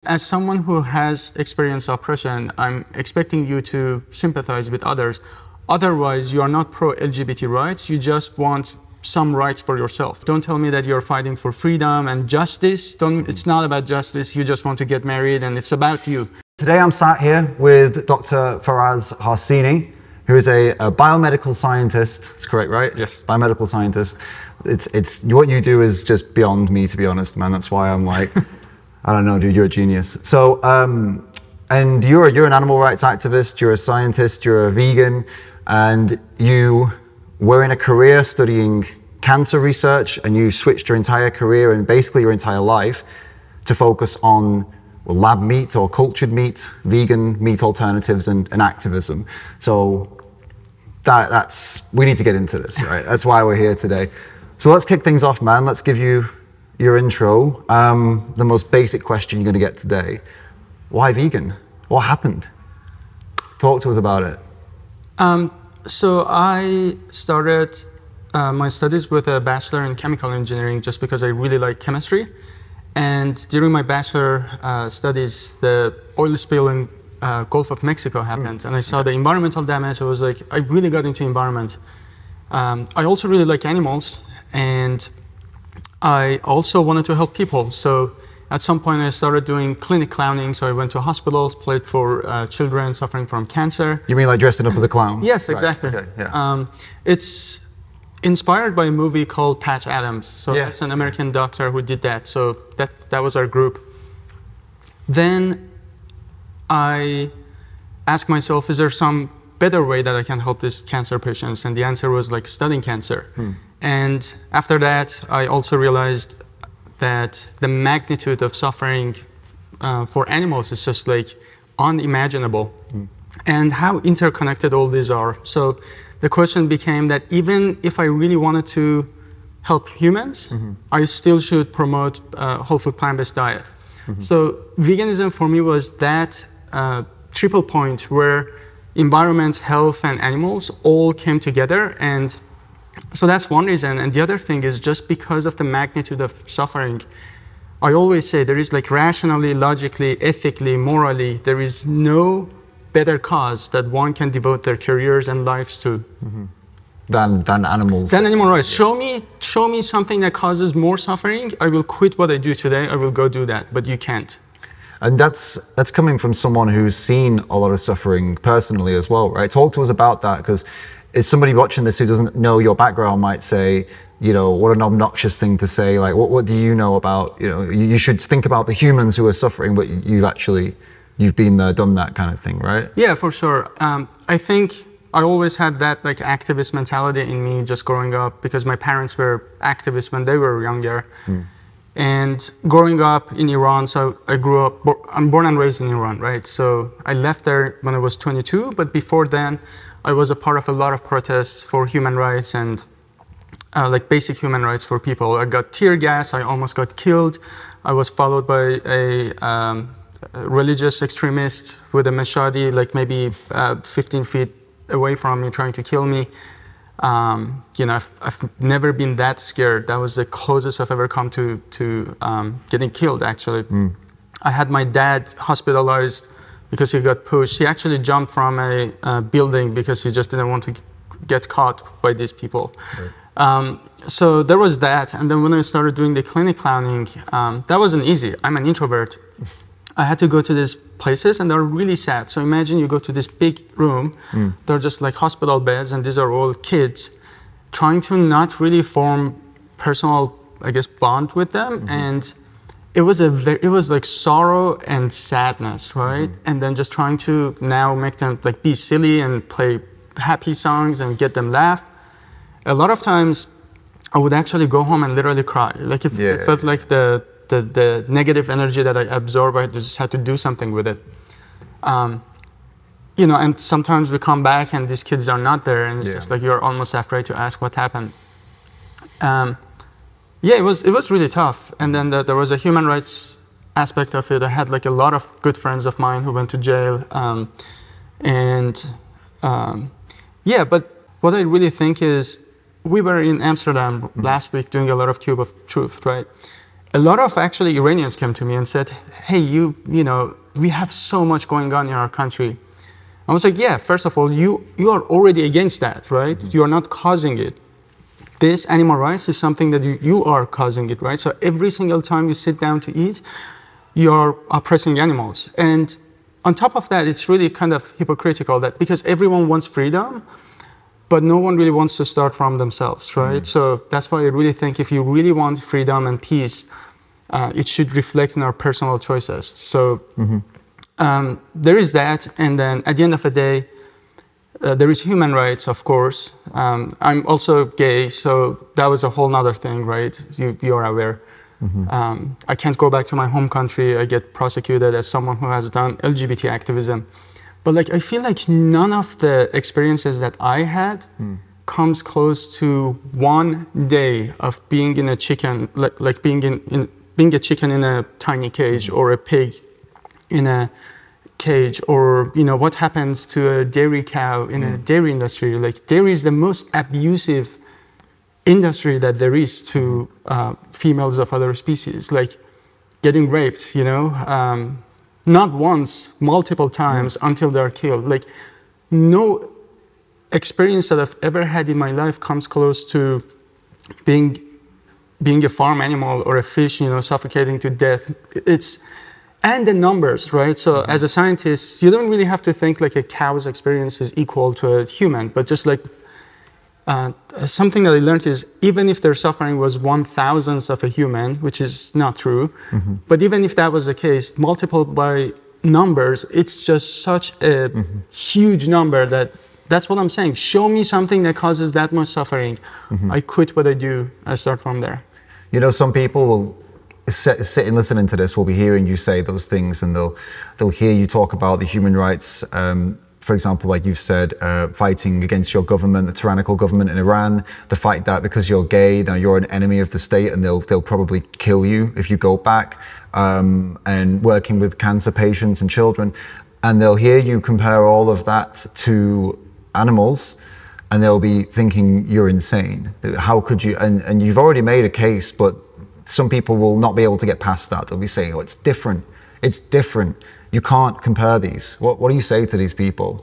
as someone who has experienced oppression, I'm expecting you to sympathize with others. Otherwise, you are not pro-LGBT rights. You just want some rights for yourself. Don't tell me that you're fighting for freedom and justice. It's not about justice. You just want to get married, and it's about you. Today, I'm sat here with Dr. Faraz Harsini, who is a biomedical scientist. That's correct, right? Yes. Biomedical scientist. It's what you do is just beyond me, to be honest, man. That's why I'm like, I don't know, dude, you're a genius. So, and you're an animal rights activist, you're a scientist, you're a vegan, and you were in a career studying cancer research, and you switched your entire career and basically your entire life to focus on lab meat or cultured meat, vegan meat alternatives, and activism. So we need to get into this, right? That's why we're here today. So let's kick things off, man. Let's give you your intro. The most basic question you're going to get today. Why vegan? What happened? Talk to us about it. So I started my studies with a bachelor in chemical engineering just because I really like chemistry. And during my bachelor studies, the oil spill in Gulf of Mexico happened. And I saw the environmental damage. I was like, I really got into environment. I also really like animals. And I also wanted to help people. So at some point, I started doing clinic clowning. So I went to hospitals, played for children suffering from cancer. You mean like dressing up as a clown? Yes, exactly. Right. Okay, yeah. It's inspired by a movie called Patch Adams. So yeah. That's an American doctor who did that. So that was our group. Then I asked myself, is there some better way that I can help these cancer patients? And the answer was like studying cancer. And after that, I also realized that the magnitude of suffering for animals is just like unimaginable, and how interconnected all these are. So the question became that even if I really wanted to help humans, I still should promote whole food plant-based diet. So veganism for me was that triple point where environment, health, and animals all came together. And so that's one reason. And the other thing is just because of the magnitude of suffering, I always say there is like rationally, logically, ethically, morally, there is no better cause that one can devote their careers and lives to. Than animals. Than animal rights. Show me something that causes more suffering. I will quit what I do today. I will go do that, but you can't. And that's coming from someone who's seen a lot of suffering personally as well, right? Talk to us about that, because if somebody watching this who doesn't know your background might say, you know, what an obnoxious thing to say. Like, what do you know about, you know, you should think about the humans who are suffering, but you've been there, done that kind of thing, right? Yeah, for sure. I think I always had that like activist mentality in me just growing up, because my parents were activists when they were younger. And growing up in Iran, so I'm born and raised in Iran, right? So I left there when I was 22, but before then, I was a part of a lot of protests for human rights and like basic human rights for people. I got tear gas, I almost got killed. I was followed by a religious extremist with a machete, like maybe 15 feet away from me, trying to kill me. You know, I've never been that scared. That was the closest I've ever come to getting killed, actually. I had my dad hospitalized because he got pushed. He actually jumped from a building because he just didn't want to get caught by these people. Right. So there was that. And then when I started doing the clinic clowning, that wasn't easy. I'm an introvert. I had to go to these places, and they're really sad. So imagine you go to this big room. They're just like hospital beds, and these are all kids trying to not really form personal, I guess, bond with them. And it was like sorrow and sadness, right? And then just trying to now make them like be silly and play happy songs and get them laugh. A lot of times I would actually go home and literally cry. Like it felt like the negative energy that I absorb, I just had to do something with it. You know, and sometimes we come back and these kids are not there, and it's just like you're almost afraid to ask what happened. Yeah, it was really tough. And then there was a human rights aspect of it. I had like a lot of good friends of mine who went to jail. Yeah, but what I really think is, we were in Amsterdam last week doing a lot of Cube of Truth, right? a lot of actually Iranians came to me and said, hey, you know, we have so much going on in our country. I was like, yeah, first of all, you are already against that, right? You are not causing it. This animal rights is something that you are causing it, right? So every single time you sit down to eat, you're oppressing animals. And on top of that, it's really kind of hypocritical that because everyone wants freedom, but no one really wants to start from themselves, right? So that's why I really think if you really want freedom and peace, it should reflect in our personal choices. So there is that, and then at the end of the day, there is human rights, of course. I'm also gay, so that was a whole nother thing, right? You are aware. I can't go back to my home country. I get prosecuted as someone who has done LGBT activism. But like, I feel like none of the experiences that I had comes close to 1 day of being in a chicken, like being being a chicken in a tiny cage, or a pig in a cage, or you know what happens to a dairy cow in a dairy industry. Like, dairy is the most abusive industry that there is to females of other species, like getting raped, you know, not once, multiple times until they're killed. Like, no experience that I've ever had in my life comes close to being a farm animal or a fish, you know, suffocating to death. And the numbers, right? So as a scientist, you don't really have to think like a cow's experience is equal to a human, but just like something that I learned is even if their suffering was 1,000th of a human, which is not true, but even if that was the case, multiplied by numbers, it's just such a huge number that's what I'm saying. Show me something that causes that much suffering. I quit what I do. I start from there. You know, some people will sit and listening to this will be hearing you say those things, and they'll hear you talk about the human rights. For example, like you've said, fighting against your government, the tyrannical government in Iran, the fight that because you're gay, now you're an enemy of the state, and they'll probably kill you if you go back, and working with cancer patients and children. And they'll hear you compare all of that to animals, and they'll be thinking you're insane. How could you? And you've already made a case, but some people will not be able to get past that. They'll be saying, oh, it's different. It's different. You can't compare these. What do you say to these people?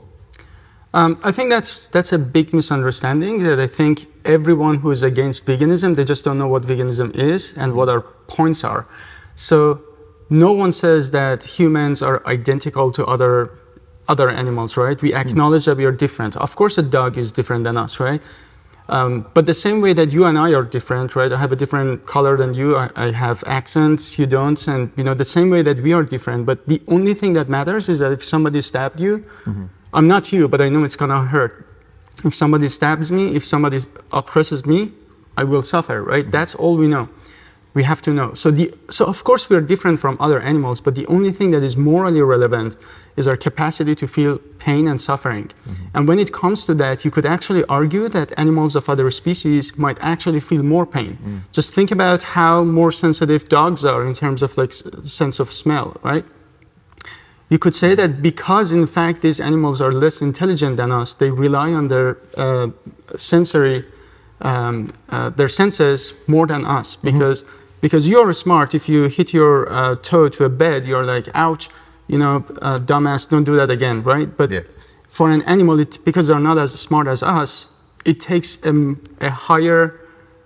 I think that's a big misunderstanding, that I think everyone who is against veganism, they just don't know what veganism is and what our points are. So no one says that humans are identical to other animals, right? We acknowledge that we are different. Of course, a dog is different than us, right? But the same way that you and I are different, right? I have a different color than you. I have accents, you don't. And you know, the same way that we are different. But the only thing that matters is that if somebody stabbed you, I'm not you, but I know it's gonna hurt. If somebody stabs me, if somebody oppresses me, I will suffer, right? That's all we know. We have to know. So of course we're different from other animals, but the only thing that is morally relevant is our capacity to feel pain and suffering. And when it comes to that, you could actually argue that animals of other species might actually feel more pain. Just think about how more sensitive dogs are in terms of like sense of smell, right? You could say that because in fact these animals are less intelligent than us, they rely on their their senses more than us, because you're smart. If you hit your toe to a bed, you're like, ouch, you know, dumbass, don't do that again, right? But for an animal, because they're not as smart as us, it takes a higher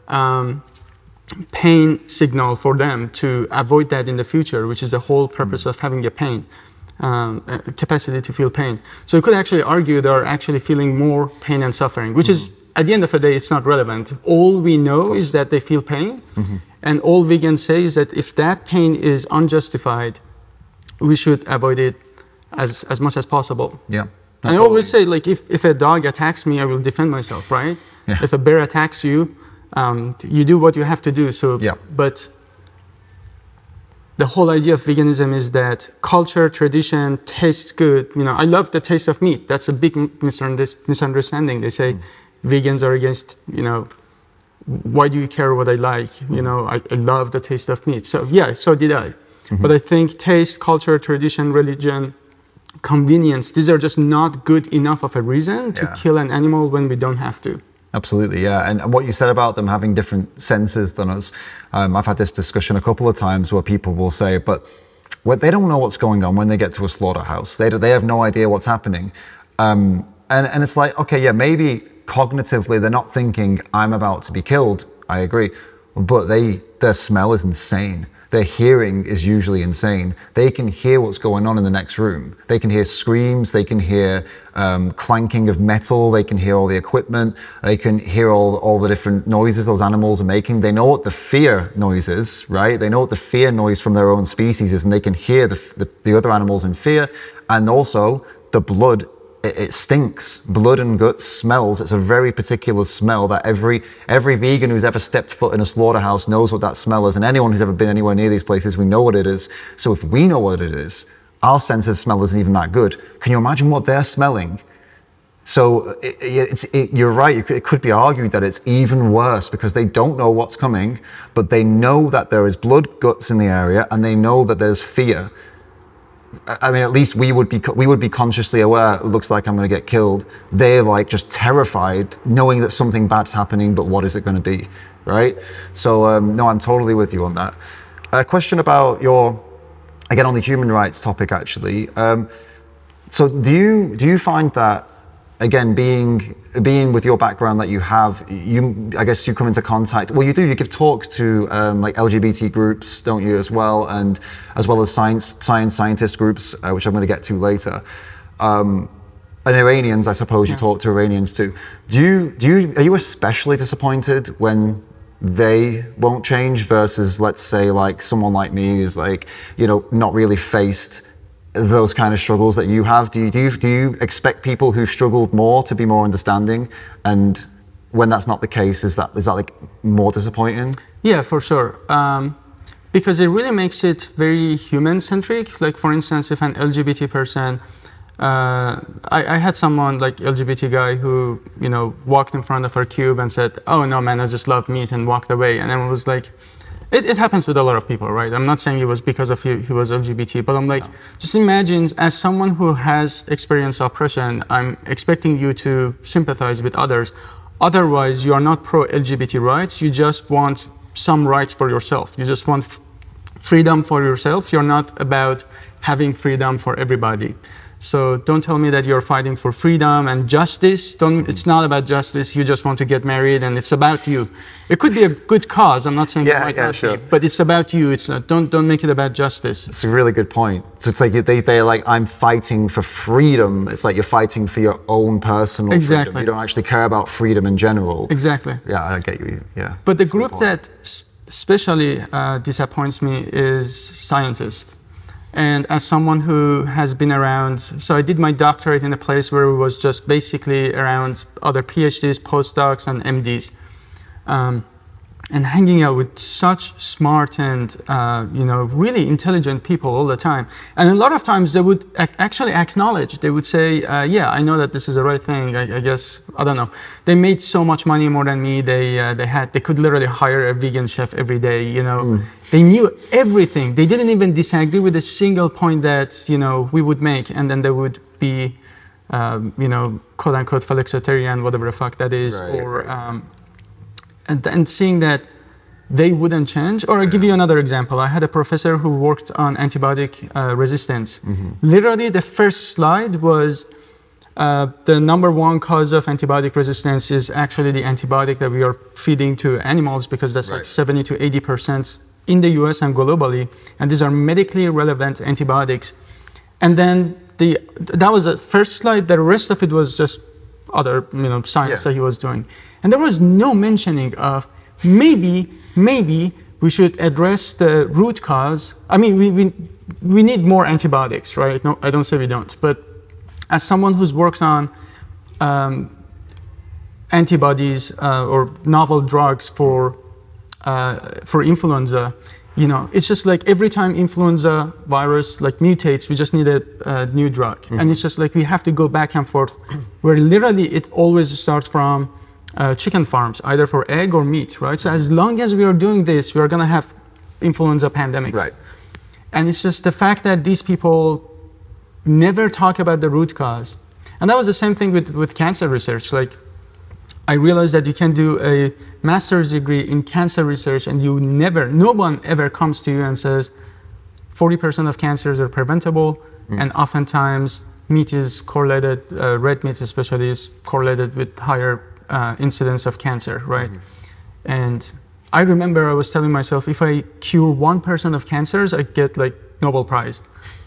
pain signal for them to avoid that in the future, which is the whole purpose of having a pain, capacity to feel pain. So you could actually argue they're actually feeling more pain and suffering, which is, at the end of the day, it's not relevant. All we know is that they feel pain, and all vegans say is that if that pain is unjustified, we should avoid it as much as possible. Yeah. And I always say, like, if a dog attacks me, I will defend myself, right? Yeah. If a bear attacks you, you do what you have to do. So, but the whole idea of veganism is that culture, tradition, tastes good. You know, I love the taste of meat. That's a big misunderstanding. They say vegans are against, you know, why do you care what I like? You know, I love the taste of meat. So yeah, so did I. But I think taste, culture, tradition, religion, convenience, these are just not good enough of a reason to kill an animal when we don't have to. Absolutely, yeah. And what you said about them having different senses than us, I've had this discussion a couple of times where people will say, but they don't know what's going on when they get to a slaughterhouse. They have no idea what's happening. And it's like, okay, yeah, maybe cognitively they're not thinking, I'm about to be killed. I agree. But their smell is insane. Their hearing is usually insane. They can hear what's going on in the next room. They can hear screams, they can hear clanking of metal, they can hear all the equipment, they can hear all the different noises those animals are making. They know what the fear noise is, right? They know what the fear noise from their own species is, and they can hear the other animals in fear. And also the blood, it stinks. Blood and guts smells. It's a very particular smell that every vegan who's ever stepped foot in a slaughterhouse knows what that smell is. And anyone who's ever been anywhere near these places, we know what it is. So if we know what it is, our sense of smell isn't even that good. Can you imagine what they're smelling? So you're right. It could be argued that it's even worse because they don't know what's coming, but they know that there is blood, guts in the area, and they know that there's fear. I mean, at least we would be consciously aware, it looks like I'm going to get killed. They're like just terrified, knowing that something bad's happening, but what is it going to be, right? So, no, I'm totally with you on that. A question about again, on the human rights topic, actually. So do you find that, again, being with your background that you have, I guess you come into contact, well, you give talks to like LGBT groups, don't you, as well as scientist groups, which I'm going to get to later. And Iranians, I suppose you talk to Iranians too. Are you especially disappointed when they won't change versus, let's say, like someone like me who's like, not really faced those kind of struggles that you have? Do you expect people who've struggled more to be more understanding? And when that's not the case, is that like more disappointing? Yeah, for sure. Because it really makes it very human-centric. Like, for instance, if an LGBT person, I had someone like LGBT guy who, walked in front of our cube and said, "Oh no, man, I just love meat," and walked away. And then it was like, it happens with a lot of people, right? I'm not saying it was because of he was LGBT, but I'm like, just imagine, as someone who has experienced oppression, I'm expecting you to sympathize with others. Otherwise, you are not pro-LGBT rights. You just want some rights for yourself. You just want freedom for yourself. You're not about having freedom for everybody. So don't tell me that you're fighting for freedom and justice. It's not about justice. You just want to get married, and it's about you. It could be a good cause. I'm not saying it might not be, but it's about you. It's not, don't make it about justice. It's a really good point. So it's like they're like, I'm fighting for freedom. It's like you're fighting for your own personal freedom. You don't actually care about freedom in general. Exactly. Yeah, I get you. Yeah. But the group that especially disappoints me is scientists. And as someone who has been around, so I did my doctorate in a place where it was just basically around other PhDs, postdocs, and MDs. And hanging out with such smart and really intelligent people all the time. And a lot of times they would actually acknowledge, they would say, yeah, I know that this is the right thing, I guess, I don't know. They made so much money more than me, they could literally hire a vegan chef every day, They knew everything. They didn't even disagree with a single point that, we would make, and then they would be, quote unquote, flexitarian, whatever the fuck that is, right, or, and seeing that they wouldn't change. Or I'll give you another example. I had a professor who worked on antibiotic resistance. Literally, the first slide was the #1 cause of antibiotic resistance is actually the antibiotic that we are feeding to animals, because that's like 70 to 80% in the US and globally. And these are medically relevant antibiotics. And then that was the first slide. The rest of it was just other science that he was doing. And there was no mentioning of maybe we should address the root cause. I mean, we need more antibiotics, right? No, I don't say we don't. But as someone who's worked on antibodies or novel drugs for influenza, it's just like every time influenza virus mutates, we just need a new drug. And it's just like we have to go back and forth, where literally it always starts from chicken farms, either for egg or meat, right? So as long as we are doing this, we are going to have influenza pandemics. Right. And it's just the fact that these people never talk about the root cause. And that was the same thing with cancer research. Like, I realized that you can do a master's degree in cancer research and no one ever comes to you and says 40% of cancers are preventable, and oftentimes meat is correlated, red meat especially is correlated with higher incidence of cancer, right? And I remember I was telling myself, if I cure 1% of cancers, I get like Nobel Prize.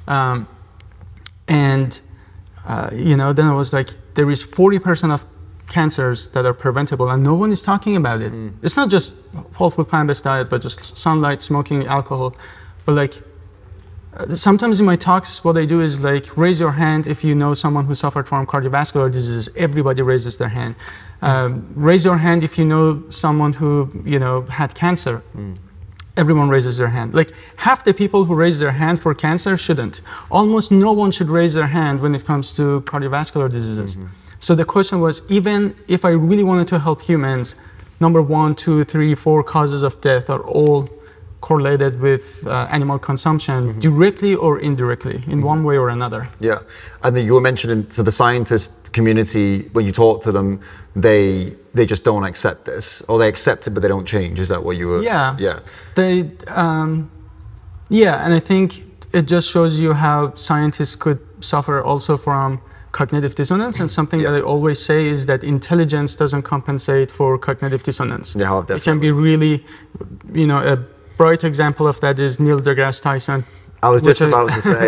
You know, then I was like, there is 40% of cancers that are preventable and no one is talking about it. It's not just whole food plant-based diet, but just sunlight, smoking, alcohol. But like, sometimes in my talks, what I do is like, raise your hand if you know someone who suffered from cardiovascular diseases. Everybody raises their hand. Raise your hand if you know someone who, you know, had cancer. Everyone raises their hand. Like half the people who raise their hand for cancer shouldn't. Almost no one should raise their hand when it comes to cardiovascular diseases. So the question was, even if I really wanted to help humans, number 1, 2, 3, 4 causes of death are all correlated with animal consumption, directly or indirectly, in one way or another. Yeah, and then you were mentioning, so the scientist community, when you talk to them, they just don't accept this, or they accept it but they don't change. Is that what you were? Yeah. Yeah. They, yeah, and I think it just shows you how scientists could suffer also from cognitive dissonance, and something that I always say is that intelligence doesn't compensate for cognitive dissonance. Yeah, definitely. It can be really, you know, a bright example of that is Neil deGrasse Tyson. I was just about to say,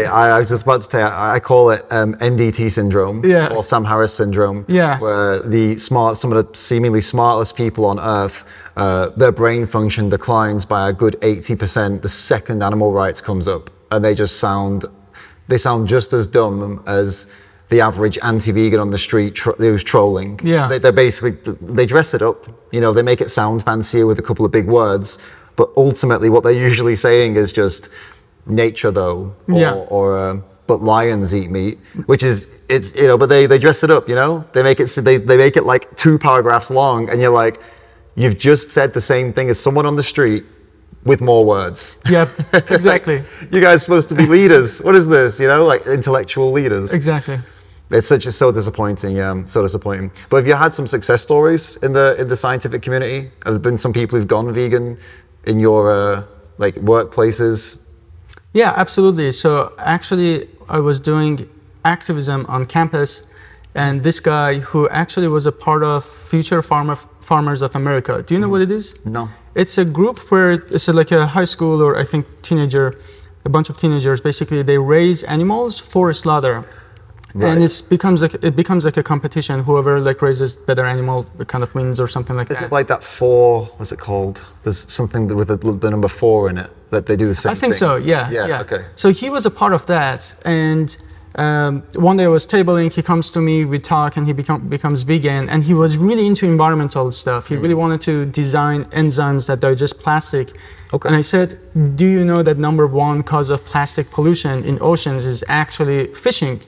I call it NDT syndrome, or Sam Harris syndrome, where some of the seemingly smartest people on Earth, their brain function declines by a good 80% the second animal rights comes up, and they sound just as dumb as the average anti-vegan on the street who's trolling. Yeah. They're basically, they dress it up, you know, they make it sound fancier with a couple of big words, but ultimately what they're usually saying is just nature though, but lions eat meat, which is, it's, you know, but they dress it up, you know, they make it like 2 paragraphs long, and you're like, you've just said the same thing as someone on the street with more words. Yep, exactly. Like, you guys are supposed to be leaders. What is this, you know, like intellectual leaders. Exactly. It's so disappointing, so disappointing. But have you had some success stories in the scientific community? Have there been some people who've gone vegan in your like workplaces? Yeah, absolutely. So actually, I was doing activism on campus, and this guy who actually was a part of Future Farmers of America. Do you know what it is? No. It's a group where it's like a high school or I think a bunch of teenagers. Basically, they raise animals for slaughter. Right. And it becomes like a competition. Whoever like raises better animal kind of wins or something like that. Is it like that 4? What's it called? There's something with the number 4 in it that they do the same thing. I think so. Yeah. Yeah. Okay. So he was a part of that, and one day I was tabling. He comes to me, we talk, and he becomes vegan. And he was really into environmental stuff. He really wanted to design enzymes that digest plastic. Okay. And I said, do you know that number 1 cause of plastic pollution in oceans is actually fishing?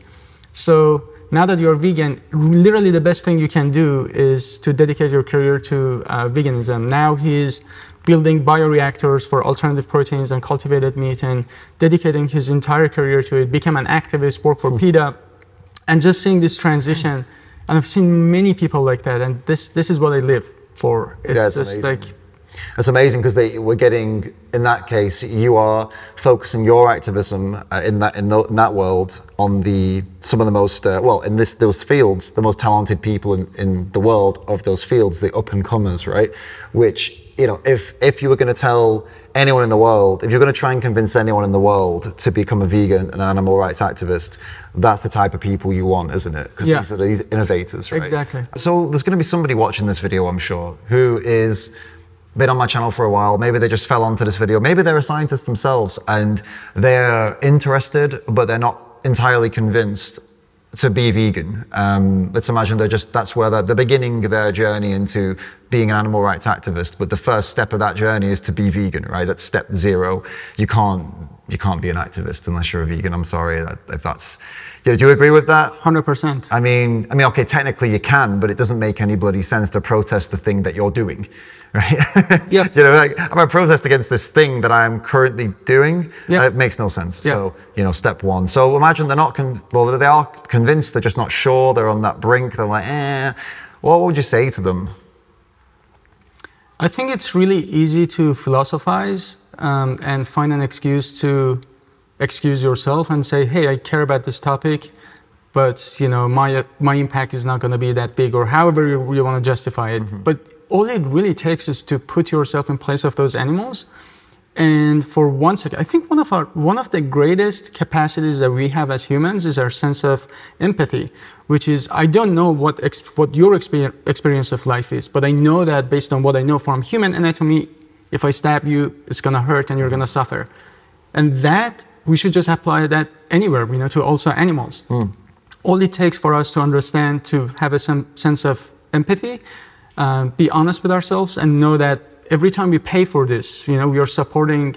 So now that you're vegan, literally the best thing you can do is to dedicate your career to veganism. Now he's building bioreactors for alternative proteins and cultivated meat and dedicating his entire career to it, became an activist, worked for PETA, and just seeing this transition. And I've seen many people like that, and this is what I live for. It's just amazing. Like... It's amazing because we're getting, in that case, you are focusing your activism in that world on some of the most, in those fields, the most talented people in the world of those fields, the up and comers, right? Which, you know, if you were going to tell anyone in the world, if you're going to try and convince anyone in the world to become a vegan and an animal rights activist, that's the type of people you want, isn't it? Because these are these innovators, right? Exactly. So there's going to be somebody watching this video, I'm sure, who is been on my channel for a while. Maybe they just fell onto this video. Maybe they're a scientist themselves and they're interested, but they're not entirely convinced to be vegan. Let's imagine that's where they're beginning their journey into being an animal rights activist. But the first step of that journey is to be vegan, right? That's step 0. You can't be an activist unless you're a vegan. I'm sorry if that's... Yeah, do you agree with that? 100%. I mean, okay, technically you can, but it doesn't make any bloody sense to protest the thing that you're doing, right? Yeah. You know, like, I'm going to protest against this thing that I'm currently doing. Yeah. It makes no sense. Yeah. So, you know, step 1. So imagine they're not, they are convinced, they're just not sure, they're on that brink, they're like, What would you say to them? I think it's really easy to philosophize and find an excuse to excuse yourself and say, hey, I care about this topic, but you know, my impact is not going to be that big, or however you want to justify it. Mm-hmm. But all it really takes is to put yourself in place of those animals. And for 1 second, I think one of the greatest capacities that we have as humans is our sense of empathy, which is, I don't know what your experience of life is, but I know that based on what I know from human anatomy, if I stab you, it's going to hurt and you're going to suffer. And that, we should just apply that anywhere, you know, to also animals. All it takes for us to understand, to have a sense of empathy, be honest with ourselves, and know that every time we pay for this, you know, we are supporting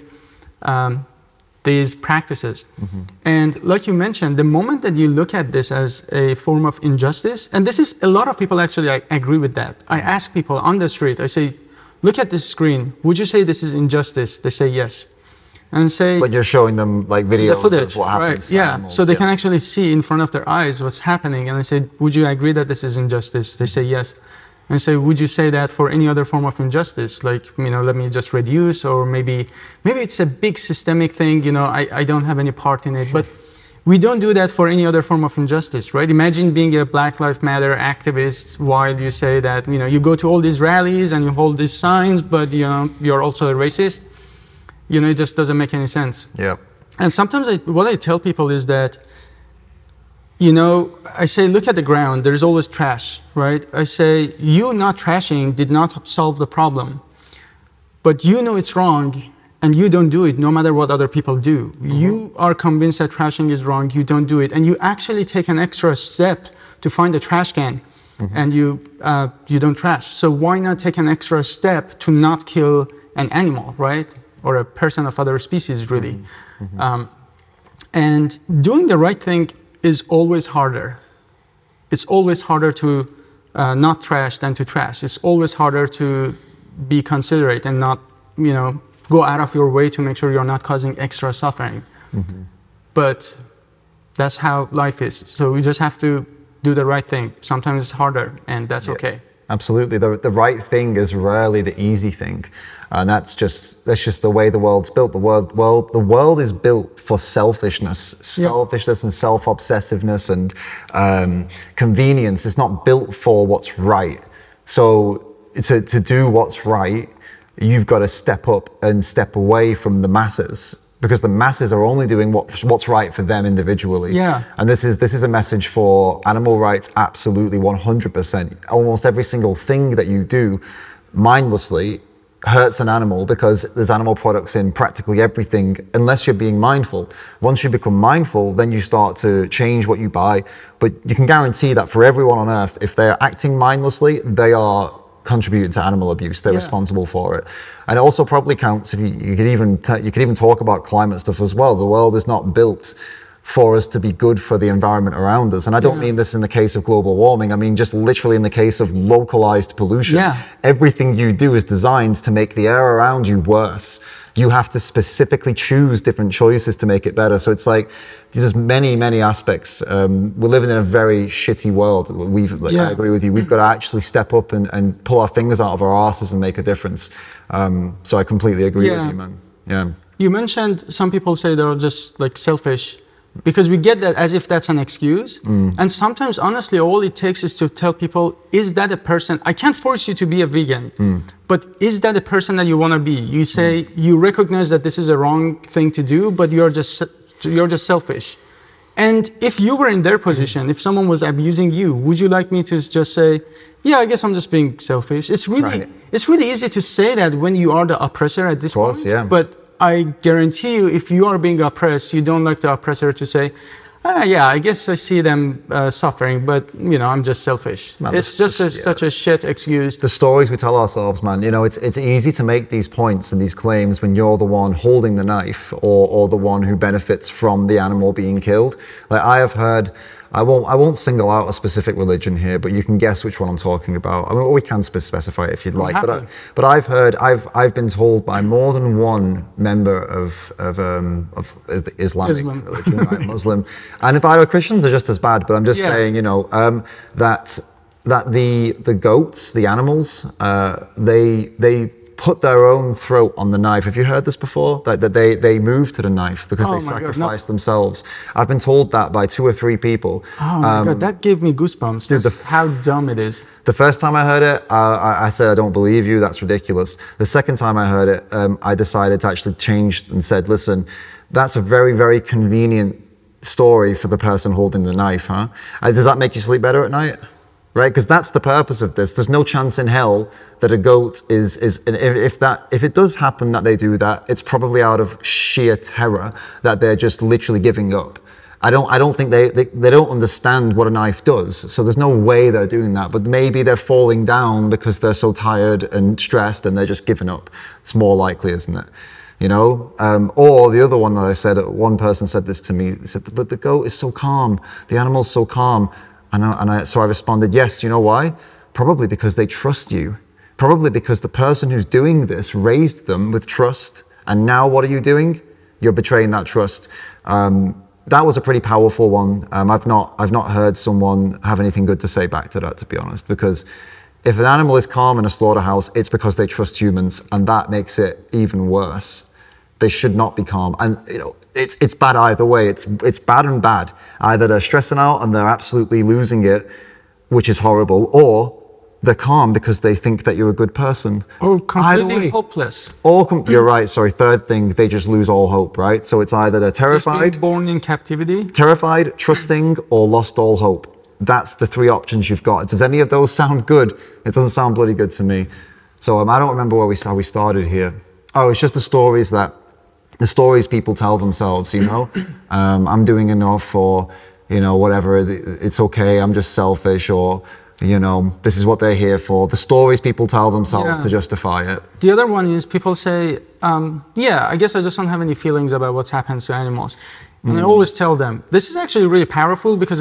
these practices. And like you mentioned, the moment that you look at this as a form of injustice, and this is, a lot of people actually agree with that. I ask people on the street, I say, look at this screen. Would you say this is injustice? They say yes. And say, but you're showing them like videos the footage, of what happens. Right? Yeah, animals. So they can actually see in front of their eyes what's happening. And I say, would you agree that this is injustice? They say yes. And say, would you say that for any other form of injustice? Like, you know, let me just reduce, or maybe it's a big systemic thing, you know, I don't have any part in it. But we don't do that for any other form of injustice, right? Imagine being a Black Lives Matter activist while you say that, you know, you go to all these rallies and you hold these signs, but, you know, you're also a racist. You know, it just doesn't make any sense. Yeah. And sometimes what I tell people is that, you know, I say, look at the ground, there's always trash, right? I say, you not trashing did not solve the problem, but you know it's wrong and you don't do it no matter what other people do. You are convinced that trashing is wrong, you don't do it, and you actually take an extra step to find a trash can, and you don't trash. So why not take an extra step to not kill an animal, right? Or a person of other species, really. And doing the right thing is always harder. It's always harder to not trash than to trash. It's always harder to be considerate and not, you know, go out of your way to make sure you're not causing extra suffering. But that's how life is. So we just have to do the right thing. Sometimes it's harder, and that's okay. Absolutely. The right thing is rarely the easy thing. And that's just the way the world's built. The world is built for selfishness, selfishness and self-obsessiveness and convenience. It's not built for what's right. So to do what's right, you've got to step up and step away from the masses, because the masses are only doing what's right for them individually. Yeah. And this is a message for animal rights, absolutely 100%. Almost every single thing that you do mindlessly hurts an animal, because there's animal products in practically everything, unless you're being mindful. Once you become mindful, then you start to change what you buy. But you can guarantee that for everyone on Earth, if they're acting mindlessly, they are contributing to animal abuse. They're responsible for it. And it also probably counts if you could even talk about climate stuff as well. The world is not built for us to be good for the environment around us. And I don't mean this in the case of global warming. I mean just literally in the case of localized pollution. Everything you do is designed to make the air around you worse. You have to specifically choose different choices to make it better. So it's like, there's many aspects. We're living in a very shitty world. I agree with you. We've got to actually step up and pull our fingers out of our asses and make a difference. So I completely agree with you, man. Yeah. You mentioned some people say they're just like selfish, because we get that as if that's an excuse. And sometimes, honestly, all it takes is to tell people, is that a person, I can't force you to be a vegan, but is that a person that you want to be? You say, you recognize that this is a wrong thing to do, but you're just selfish. And if you were in their position, if someone was abusing you, would you like me to just say, yeah, I guess I'm just being selfish? It's really easy to say that when you are the oppressor at this point, but I guarantee you, if you are being oppressed, you don't like the oppressor to say, yeah, I guess I see them suffering, but, you know, I'm just selfish. Man, it's just such a shit excuse. The stories we tell ourselves, man, you know, it's easy to make these points and these claims when you're the one holding the knife or the one who benefits from the animal being killed. Like, I have heard, I won't single out a specific religion here, but you can guess which one I'm talking about. I mean, we can specify it if you'd like. But I've heard, I've been told by more than one member of the Islamic religion, right, Muslim, and if I were Christians, are just as bad. But I'm just saying, you know, that that the goats, the animals, they put their own throat on the knife. Have you heard this before? That they move to the knife because they sacrifice themselves. I've been told that by 2 or 3 people. Oh my God, that gave me goosebumps. That's how dumb it is. The first time I heard it, I said, I don't believe you, that's ridiculous. The second time I heard it, I decided to actually change and said, listen, that's a very, very convenient story for the person holding the knife, huh? Does that make you sleep better at night? Right, because that's the purpose of this. There's no chance in hell that a goat if it does happen that they do that, it's probably out of sheer terror that they're just literally giving up. I don't think they don't understand what a knife does, so there's no way they're doing that. But maybe they're falling down because they're so tired and stressed, and they're just giving up. It's more likely, isn't it? You know, or the other one that I said, one person said this to me. They said, but the goat is so calm. The animal's so calm. So I responded, yes, you know why? Probably because they trust you. Probably because the person who's doing this raised them with trust. And now what are you doing? You're betraying that trust. That was a pretty powerful one. I've not heard someone have anything good to say back to that, to be honest, because if an animal is calm in a slaughterhouse, it's because they trust humans, and that makes it even worse. They should not be calm. And you know, it's bad either way. It's bad and bad. Either they're stressing out and they're absolutely losing it, which is horrible, or they're calm because they think that you're a good person. Or completely hopeless. You're right, sorry, third thing, they just lose all hope, right? So it's either they're terrified, just being born in captivity, terrified, trusting, or lost all hope. That's the 3 options you've got. Does any of those sound good? It doesn't sound bloody good to me. So I don't remember how we started here. Oh, it's just the stories people tell themselves, you know? I'm doing enough, or, you know, whatever, it's okay, I'm just selfish, or, you know, this is what they're here for. The stories people tell themselves to justify it. The other one is people say, yeah, I guess I just don't have any feelings about what happens to animals. And I always tell them, this is actually really powerful because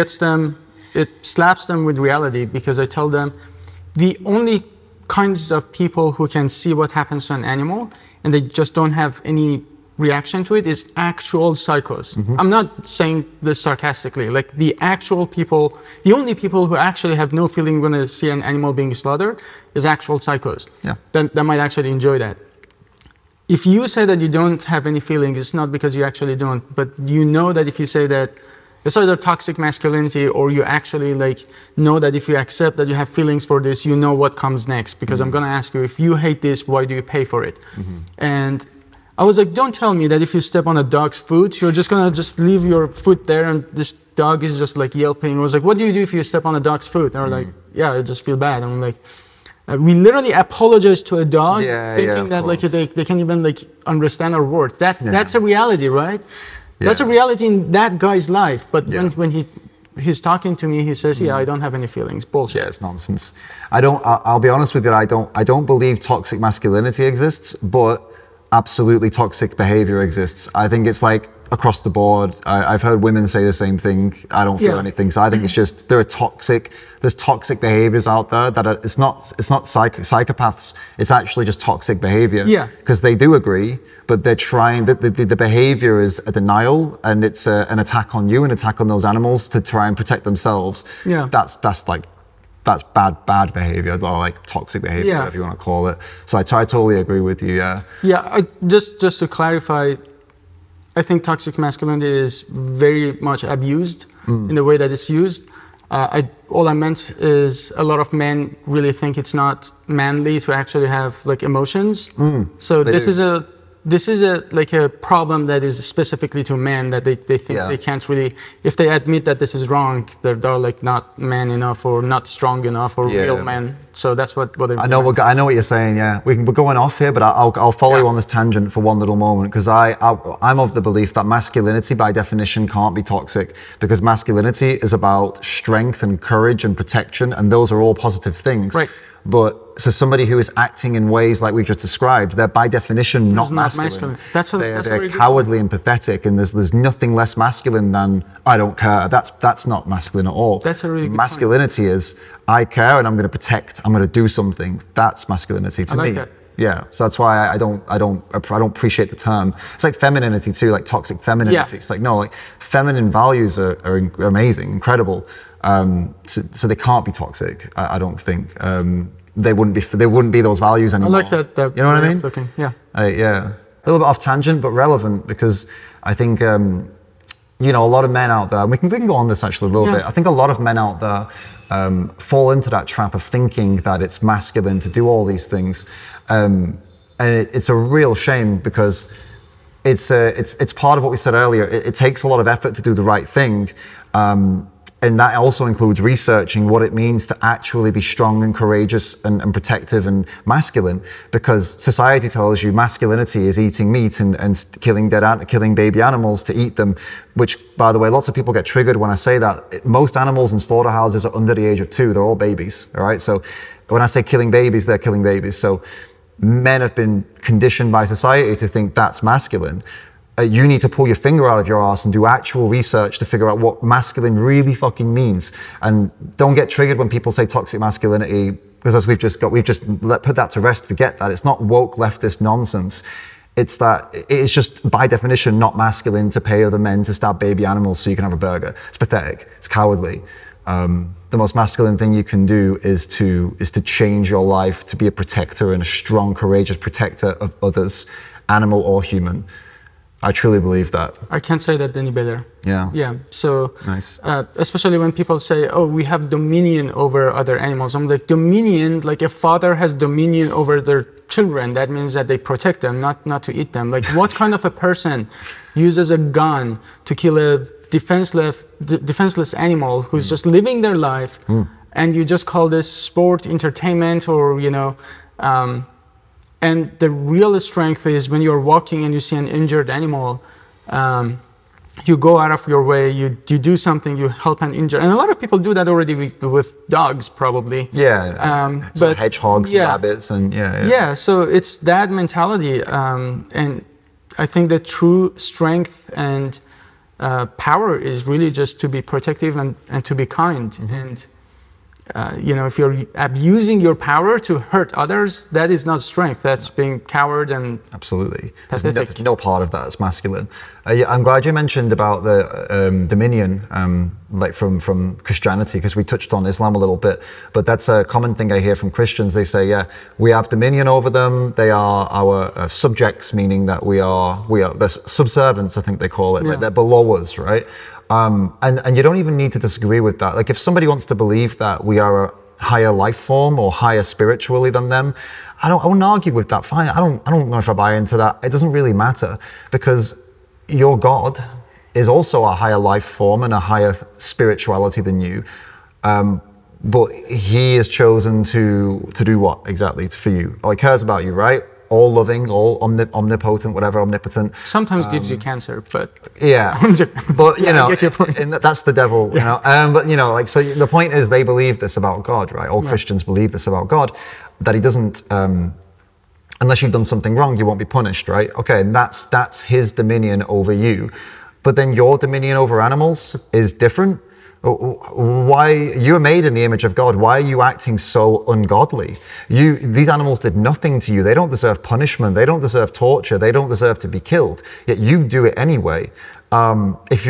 it slaps them with reality, because I tell them the only kinds of people who can see what happens to an animal and they just don't have any reaction to it is actual psychos. I'm not saying this sarcastically, like the actual people, the only people who actually have no feeling when they see an animal being slaughtered is actual psychos. Yeah. That might actually enjoy that. If you say that you don't have any feelings, it's not because you actually don't, but you know that if you say that, it's either toxic masculinity, or you actually like know that if you accept that you have feelings for this, you know what comes next. Because I'm gonna ask you, if you hate this, why do you pay for it? And I was like, don't tell me that if you step on a dog's foot, you're just gonna leave your foot there and this dog is just like yelping. I was like, what do you do if you step on a dog's foot? And they're like, yeah, I just feel bad. And I'm like, we literally apologize to a dog, thinking that like they can't even like understand our words. That's a reality, right? That's a reality in that guy's life. But when he's talking to me, he says, yeah, I don't have any feelings. Bullshit. Yeah, it's nonsense. I'll be honest with you, I don't believe toxic masculinity exists, but absolutely toxic behavior exists. I think it's like across the board. I've heard women say the same thing. I don't feel anything. So I think it's just there's toxic behaviors out there that it's not psychopaths. It's actually just toxic behavior. Yeah. Because they do agree, but they're trying. The behavior is a denial, and it's an attack on you, an attack on those animals to try and protect themselves. Yeah. That's bad behavior, or like toxic behavior, whatever you want to call it. So I totally agree with you. Yeah. Yeah. Just to clarify, I think toxic masculinity is very much abused in the way that it's used. All I meant is a lot of men really think it's not manly to actually have like emotions. So this is a problem that is specifically to men, that they think they can't really, if they admit that this is wrong, they're like not man enough or not strong enough or real men. So that's what I know what you're saying. Yeah, we're going off here, but I'll follow you on this tangent for one little moment, because I'm of the belief that masculinity by definition can't be toxic, because masculinity is about strength and courage and protection, and those are all positive things. Right. But so somebody who is acting in ways like we just described, they're by definition not masculine. They're cowardly and pathetic, and there's nothing less masculine than I don't care. That's not masculine at all. That's a really good masculinity point. Is I care and I'm going to protect. I'm going to do something. That's masculinity to me. That. Yeah, so that's why I don't appreciate the term. It's like femininity too, like toxic femininity. It's like no, like feminine values are amazing, incredible. So they can't be toxic. I don't think. They wouldn't be those values anymore. I like that. You know what I mean? Looking. Yeah. Yeah. A little bit off tangent, but relevant, because I think you know, a lot of men out there. We can go on this actually a little bit. I think a lot of men out there fall into that trap of thinking that it's masculine to do all these things, and it's a real shame, because it's part of what we said earlier. It takes a lot of effort to do the right thing. And that also includes researching what it means to actually be strong and courageous and protective and masculine, because society tells you masculinity is eating meat and killing baby animals to eat them, which, by the way, lots of people get triggered when I say that. Most animals in slaughterhouses are under the age of 2. They're all babies, all right? So when I say killing babies, they're killing babies. So men have been conditioned by society to think that's masculine. You need to pull your finger out of your ass and do actual research to figure out what masculine really fucking means. And don't get triggered when people say toxic masculinity, because as we've just put that to rest. Forget that. It's not woke leftist nonsense. It's that it's just by definition not masculine to pay other men to stab baby animals so you can have a burger. It's pathetic. It's cowardly. The most masculine thing you can do is to change your life to be a protector and a strong, courageous protector of others, animal or human. I truly believe that. I can't say that any better. Yeah. Yeah. So, nice. Especially when people say, "Oh, we have dominion over other animals." I'm like, dominion, like a father has dominion over their children. That means that they protect them, not to eat them. Like, what kind of a person uses a gun to kill a defenseless animal who's just living their life, and you just call this sport, entertainment, or you know? And the real strength is when you're walking and you see an injured animal, you go out of your way, you do something, you help an injured. And a lot of people do that already with dogs, probably. Yeah, but hedgehogs, rabbits, and yeah. So it's that mentality, and I think the true strength and power is really just to be protective and to be kind. And you know, if you're abusing your power to hurt others, that is not strength. That's being coward and absolutely pathetic. There's no part of that is masculine. I'm glad you mentioned about the dominion, like from Christianity, because we touched on Islam a little bit. But that's a common thing I hear from Christians. They say, yeah, we have dominion over them. They are our subjects, meaning that we are the subservients, I think they call it. Yeah. Like they're below us, right? And you don't even need to disagree with that. Like if somebody wants to believe that we are a higher life form or higher spiritually than them, I wouldn't argue with that. Fine. I don't know if I buy into that. It doesn't really matter, because your God is also a higher life form and a higher spirituality than you. But he has chosen to do what exactly for you? Oh, he cares about you, right? All loving, all omnipotent, whatever, omnipotent. Sometimes gives you cancer, but yeah. But you know, I get your point. And that's the devil. You know, but you know, like, so the point is, they believe this about God, right? All Christians believe this about God, that he doesn't. Unless you've done something wrong, you won't be punished, right? Okay, and that's his dominion over you. But then your dominion over animals is different. Why? You're made in the image of God. Why are you acting so ungodly? These animals did nothing to you. They don't deserve punishment. They don't deserve torture. They don't deserve to be killed. Yet you do it anyway. If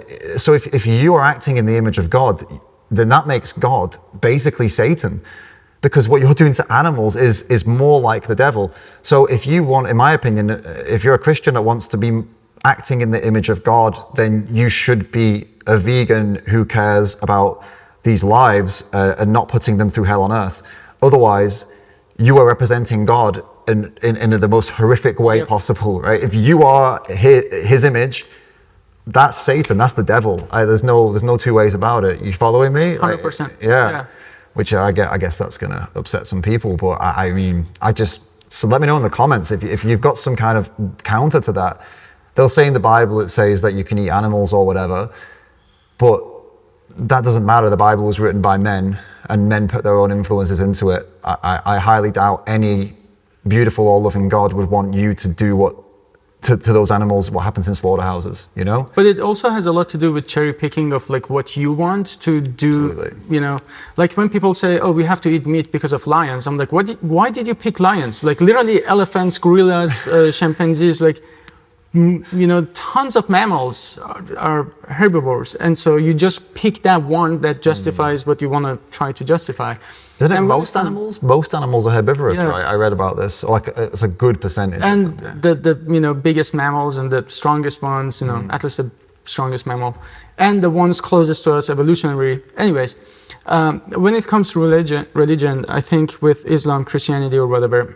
you are acting in the image of God, then that makes God basically Satan, because what you're doing to animals is more like the devil. So if you want, in my opinion, if you're a Christian that wants to be acting in the image of God, then you should be a vegan who cares about these lives and not putting them through hell on earth. Otherwise, you are representing God in the most horrific way possible, right? If you are his image, that's Satan, that's the devil. There's no two ways about it. You following me? 100%. Yeah. Which I guess that's gonna upset some people, but I mean, so let me know in the comments if you've got some kind of counter to that. They'll say in the Bible, it says that you can eat animals or whatever, but that doesn't matter. The Bible was written by men, and men put their own influences into it. I highly doubt any beautiful or loving God would want you to do to those animals what happens in slaughterhouses, you know? But it also has a lot to do with cherry picking of like what you want to do. Absolutely. You know, like when people say, oh, we have to eat meat because of lions. I'm like, why did you pick lions? Like literally elephants, gorillas, chimpanzees, like you know, tons of mammals are herbivores, and so you just pick that one that justifies what you want to try to justify. Isn't it most animals? Most animals are herbivorous, Yeah. right? I read about this. Like it's a good percentage. And the you know, biggest mammals and the strongest ones, you know, at least the strongest mammal, and the ones closest to us evolutionary. Anyways, when it comes to religion, I think with Islam, Christianity, or whatever,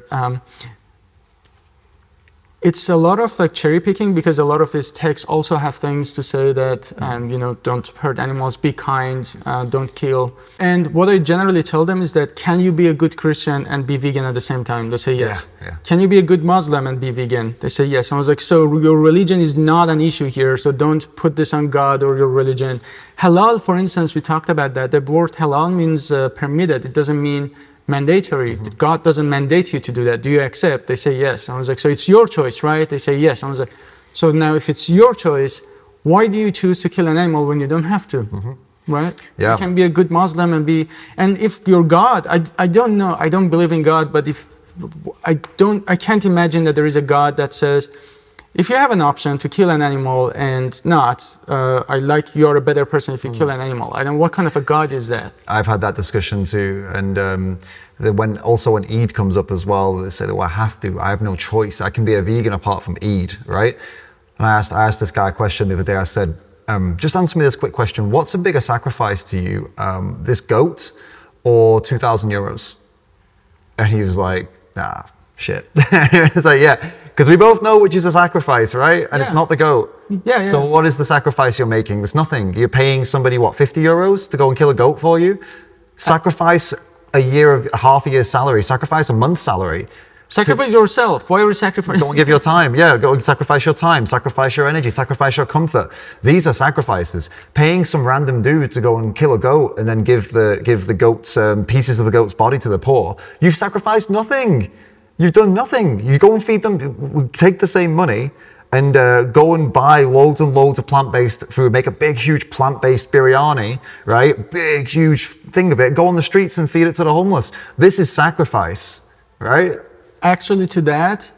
it's a lot of like cherry picking, because a lot of these texts also have things to say that, you know, don't hurt animals, be kind, don't kill. And what I generally tell them is that, can you be a good Christian and be vegan at the same time? They say yes. Yeah. Can you be a good Muslim and be vegan? They say yes. I was like, so your religion is not an issue here, so don't put this on God or your religion. Halal, for instance, we talked about that. The word halal means permitted. It doesn't mean mandatory. God doesn't mandate you to do that. Do you accept? They say yes. I was like, so it's your choice, right? They say yes. I was like, so now if it's your choice, why do you choose to kill an animal when you don't have to? Right? Yeah. You can be a good Muslim and if your God, I don't know, I don't believe in God, but if I can't imagine that there is a God that says, if you have an option to kill an animal and not, you're a better person if you kill an animal. I don't know, what kind of a God is that? I've had that discussion too, and when Eid comes up as well, they say that, well, I have no choice. I can be a vegan apart from Eid, right? And I asked this guy a question the other day. I said, just answer me this quick question. What's a bigger sacrifice to you, this goat or 2,000 euros? And he was like, nah, shit. It's like, yeah, because we both know which is a sacrifice, right? And it's not the goat. Yeah. So what is the sacrifice you're making? There's nothing. You're paying somebody, what, 50 euros to go and kill a goat for you? Sacrifice half a year's salary. Sacrifice a month's salary. Sacrifice yourself. Why are you sacrificing? Don't give your time. Yeah, go and sacrifice your time. Sacrifice your energy. Sacrifice your comfort. These are sacrifices. Paying some random dude to go and kill a goat and then give the goat's pieces of the goat's body to the poor. You've sacrificed nothing. You've done nothing. You go and feed them. Take the same money and go and buy loads and loads of plant-based food. Make a big, huge plant-based biryani, right? Big, huge thing of it. Go on the streets and feed it to the homeless. This is sacrifice, right? Actually, to that,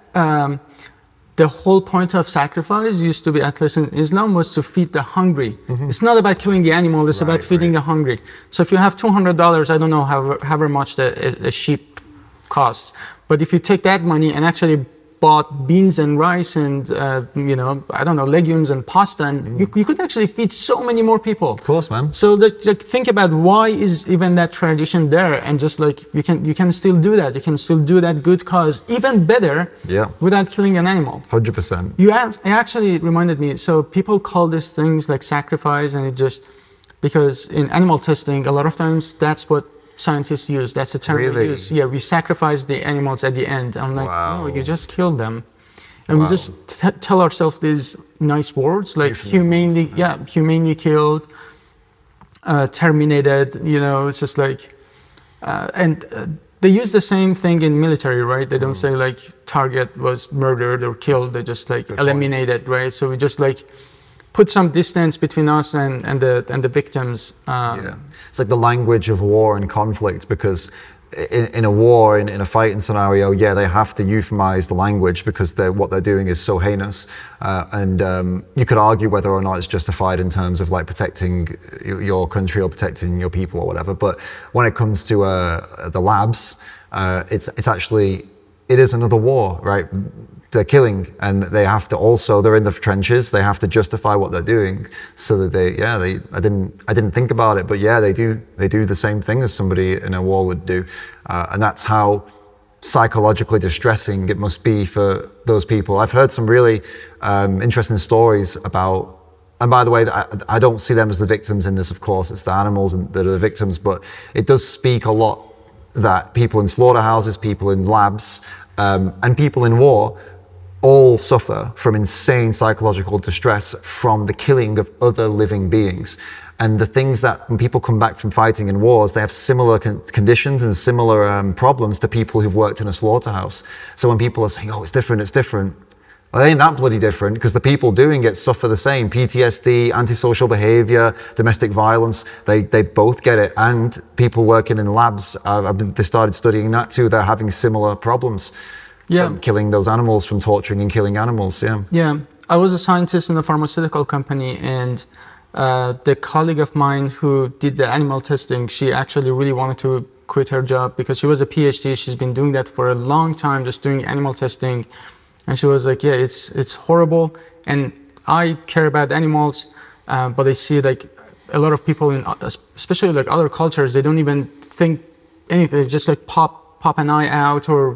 the whole point of sacrifice used to be, at least in Islam, was to feed the hungry. It's not about killing the animal, it's about feeding the hungry. So if you have $200, I don't know however much a sheep costs, but if you take that money and actually bought beans and rice and you know, I don't know, legumes and pasta, and you could actually feed so many more people. Of course, man. So like, think about why is even that tradition there, and just like you can still do that. You can still do that good cause even better without killing an animal. 100%. It actually reminded me. So people call these things like sacrifice, and it just because in animal testing a lot of times that's what scientists use. That's the term we use. Yeah, we sacrifice the animals at the end. I'm like, no, you just killed them. And we just tell ourselves these nice words like humanely killed, terminated, you know, it's just like, they use the same thing in military, right? They don't say like target was murdered or killed, they just like eliminated, right? So we just like put some distance between us and the victims. It's like the language of war and conflict, because in a war, in a fighting scenario, they have to euphemize the language because what they're doing is so heinous. You could argue whether or not it's justified in terms of like protecting your country or protecting your people or whatever. But when it comes to the labs, it's actually, it is another war, right? They're killing, and they have to also, they're in the trenches, they have to justify what they're doing, so that I didn't think about it, but they do the same thing as somebody in a war would do. And that's how psychologically distressing it must be for those people. I've heard some really interesting stories about, and by the way, I don't see them as the victims in this, of course, it's the animals that are the victims, but it does speak a lot that people in slaughterhouses, people in labs, and people in war all suffer from insane psychological distress from the killing of other living beings. And the things that when people come back from fighting in wars, they have similar conditions and similar problems to people who've worked in a slaughterhouse. So when people are saying, oh, it's different, well, it ain't that bloody different, because the people doing it suffer the same. PTSD, antisocial behavior, domestic violence, they both get it. And people working in labs, they started studying that too, they're having similar problems. From killing those animals, from torturing and killing animals, I was a scientist in a pharmaceutical company, and the colleague of mine who did the animal testing, she actually really wanted to quit her job because she was a PhD. She's been doing that for a long time, just doing animal testing. And she was like, yeah, it's horrible. And I care about animals, but I see like a lot of people in, especially like other cultures, they don't even think anything, just like pop an eye out or,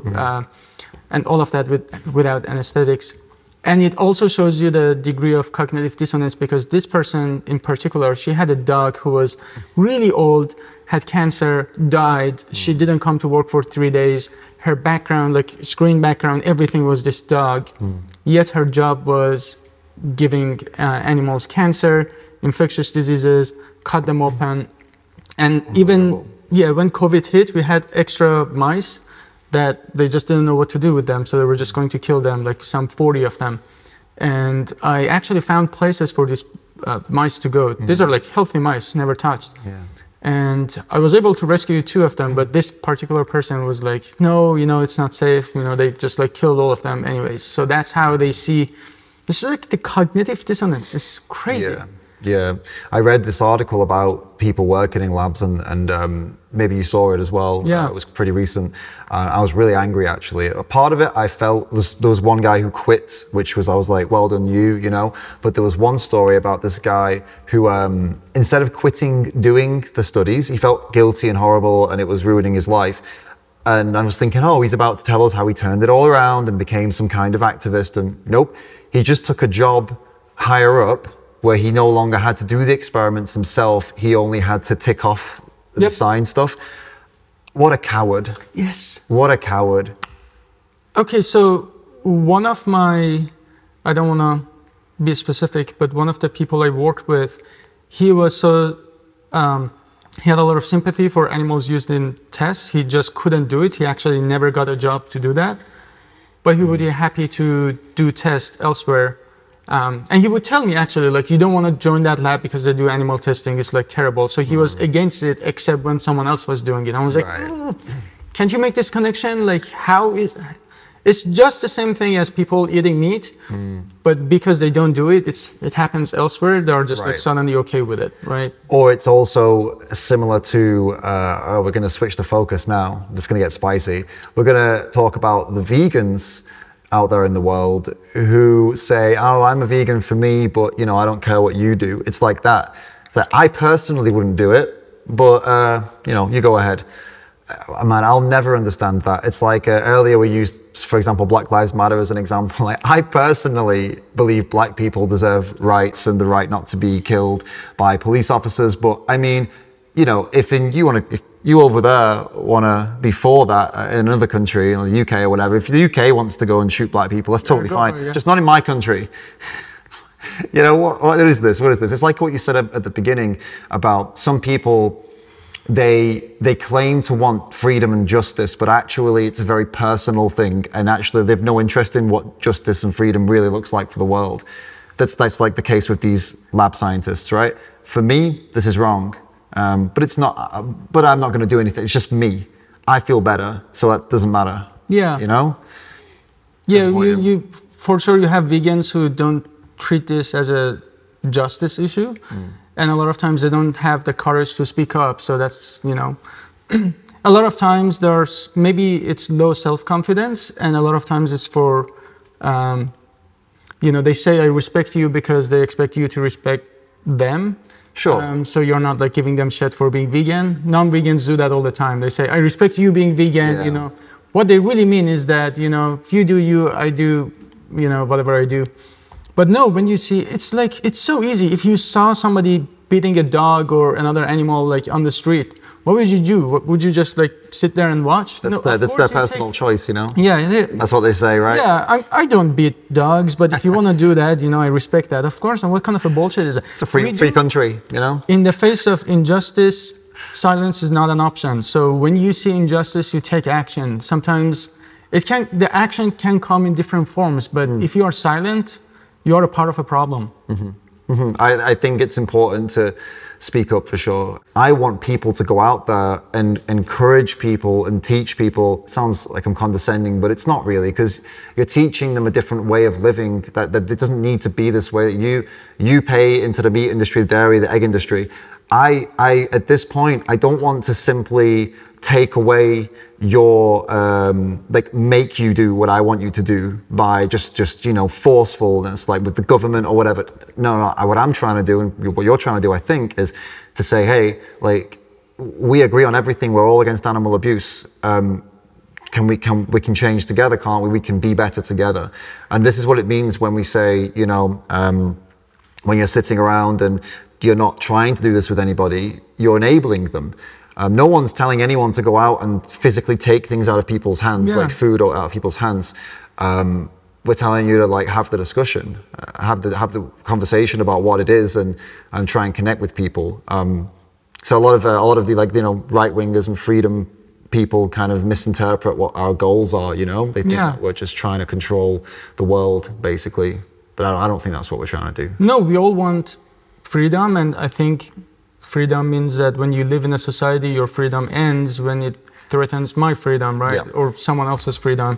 and all of that without anesthetics. And it also shows you the degree of cognitive dissonance, because this person in particular, she had a dog who was really old, had cancer, died. She didn't come to work for 3 days. Her background, like screen background, everything was this dog. Yet her job was giving animals cancer, infectious diseases, cut them open. And even, yeah, when COVID hit, we had extra mice that they just didn't know what to do with them. So they were just going to kill them, like some 40 of them. And I actually found places for these mice to go. These are like healthy mice, never touched. Yeah. And I was able to rescue 2 of them, but this particular person was like, no, you know, it's not safe. You know, they just like killed all of them anyways. So that's how they see, it's like the cognitive dissonance is crazy. Yeah. Yeah, I read this article about people working in labs, and maybe you saw it as well. Yeah, it was pretty recent. I was really angry, actually. A part of it, I felt there was one guy who quit, which was, I was like, well done you know. But there was one story about this guy who, instead of quitting doing the studies, he felt guilty and horrible, and it was ruining his life. And I was thinking, oh, he's about to tell us how he turned it all around and became some kind of activist. And nope, he just took a job higher up, where he no longer had to do the experiments himself. He only had to tick off the science stuff. What a coward. Yes. What a coward. Okay, so one of my, I don't want to be specific, but one of the people I worked with, he was so, he had a lot of sympathy for animals used in tests. He just couldn't do it. He actually never got a job to do that. But he would be happy to do tests elsewhere. And he would tell me, actually, like, you don't want to join that lab because they do animal testing. It's like terrible. So he was against it, except when someone else was doing it. I was like, oh, can't you make this connection? Like, how is, it's just the same thing as people eating meat, but because they don't do it, it happens elsewhere. They're just like suddenly okay with it, right? Or it's also similar to, oh, we're going to switch the focus now. It's going to get spicy. We're going to talk about the vegans out there in the world who say, oh, I'm a vegan for me, but you know, I don't care what you do. It's like that. It's like, I personally wouldn't do it, but you know, you go ahead. Man, I'll never understand that. It's like earlier we used, for example, Black Lives Matter as an example. Like, I personally believe black people deserve rights and the right not to be killed by police officers. But I mean, you know, if you over there want to be for that in another country, in the UK or whatever, if the UK wants to go and shoot black people, that's totally fine. Just not in my country. You know, what is this? What is this? It's like what you said at the beginning about some people, they claim to want freedom and justice, but actually it's a very personal thing, and actually they've no interest in what justice and freedom really looks like for the world. That's like the case with these lab scientists, right? For me, this is wrong. But it's not. But I'm not going to do anything. It's just me. I feel better, so that doesn't matter. Yeah. You know. Yeah. You for sure you have vegans who don't treat this as a justice issue, and a lot of times they don't have the courage to speak up. So that's, you know, a lot of times there's maybe it's low self-confidence, and a lot of times it's for, you know, they say I respect you because they expect you to respect them. Sure. So you're not like giving them shit for being vegan. Non-vegans do that all the time. They say, I respect you being vegan. Yeah. You know, what they really mean is that, you know, you do you, I do, you know, whatever I do. But no, when you see, it's like, it's so easy. If you saw somebody beating a dog or another animal like on the street, what would you do? Would you just like sit there and watch? That's their personal choice, you know? Yeah. That's what they say, right? Yeah, I don't beat dogs, but if you want to do that, you know, I respect that. Of course, and what kind of a bullshit is that? It's a free country, you know? In the face of injustice, silence is not an option. So when you see injustice, you take action. Sometimes the action can come in different forms, but if you are silent, you are a part of a problem. I think it's important to speak up for sure. I want people to go out there and encourage people and teach people. Sounds like I'm condescending, but it's not really, because you're teaching them a different way of living, that it doesn't need to be this way. You pay into the meat industry, the dairy, the egg industry. I at this point, I don't want to simply take away your like make you do what I want you to do by just you know, forcefulness, like with the government or whatever. No, what I'm trying to do, and what you're trying to do, I think, is to say, hey, like, we agree on everything. We're all against animal abuse. We can change together, can't we? We can be better together. And this is what it means when we say, you know, when you're sitting around and you're not trying to do this with anybody, you're enabling them. No one's telling anyone to go out and physically take things out of people's hands, like food or out of people's hands. We're telling you to, like, have the discussion, have the conversation about what it is, and try and connect with people. So a lot of the, like, you know, right wingers and freedom people kind of misinterpret what our goals are. You know, they think that we're just trying to control the world, basically. But I don't think that's what we're trying to do. No, we all want freedom, and I think freedom means that when you live in a society, your freedom ends when it threatens my freedom, right? Or someone else's freedom.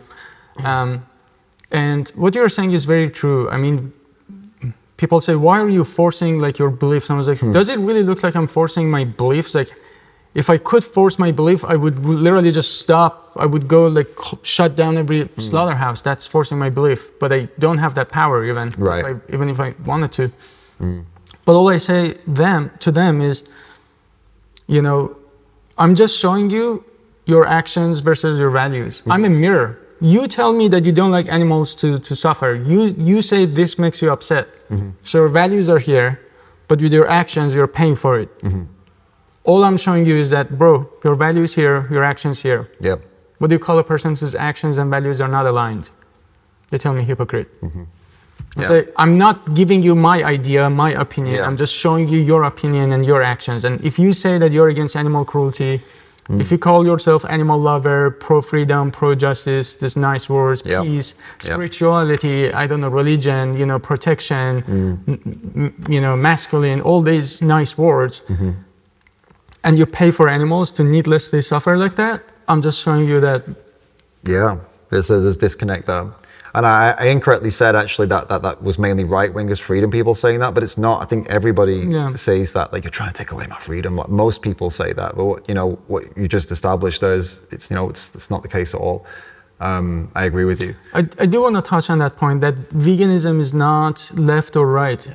And what you're saying is very true. I mean, people say, why are you forcing, like, your beliefs? And I was like, does it really look like I'm forcing my beliefs? Like, if I could force my belief, I would literally just stop. I would go, like, shut down every slaughterhouse. That's forcing my belief. But I don't have that power, even, even if I wanted to. But all I say to them is, you know, I'm just showing you your actions versus your values. I'm a mirror. You tell me that you don't like animals to suffer. You say this makes you upset. So your values are here, but with your actions, you're paying for it. All I'm showing you is that, bro, your values here, your actions here. What do you call a person whose actions and values are not aligned? They tell me hypocrite. So I'm not giving you my idea, my opinion. I'm just showing you your opinion and your actions. And if you say that you're against animal cruelty, if you call yourself animal lover, pro-freedom, pro-justice, these nice words, peace, spirituality, I don't know, religion, you know, protection, you know, masculine, all these nice words, and you pay for animals to needlessly suffer like that, I'm just showing you that. There's a disconnect there. And I incorrectly said, actually, that was mainly right-wingers, freedom people saying that, but it's not. I think everybody says that, like, you're trying to take away my freedom. Like, most people say that, but what, you know, what you just established there is, it's, you know, it's not the case at all. I agree with you. I do want to touch on that point, that veganism is not left or right.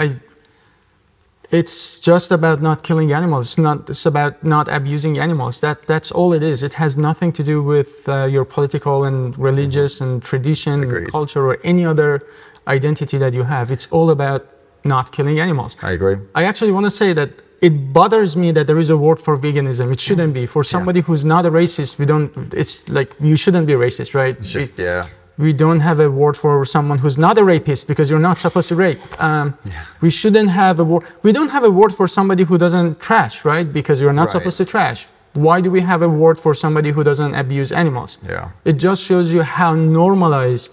It's just about not killing animals. It's about not abusing animals. That's all it is. It has nothing to do with your political and religious and tradition and culture or any other identity that you have. It's all about not killing animals. I agree. I actually want to say that it bothers me that there is a word for veganism. It shouldn't be. For somebody who's not a racist, it's like, you shouldn't be racist, right? It's just, we don't have a word for someone who's not a rapist, because you're not supposed to rape. We shouldn't have a word. We don't have a word for somebody who doesn't trash, right? Because you're not supposed to trash. Why do we have a word for somebody who doesn't abuse animals? It just shows you how normalized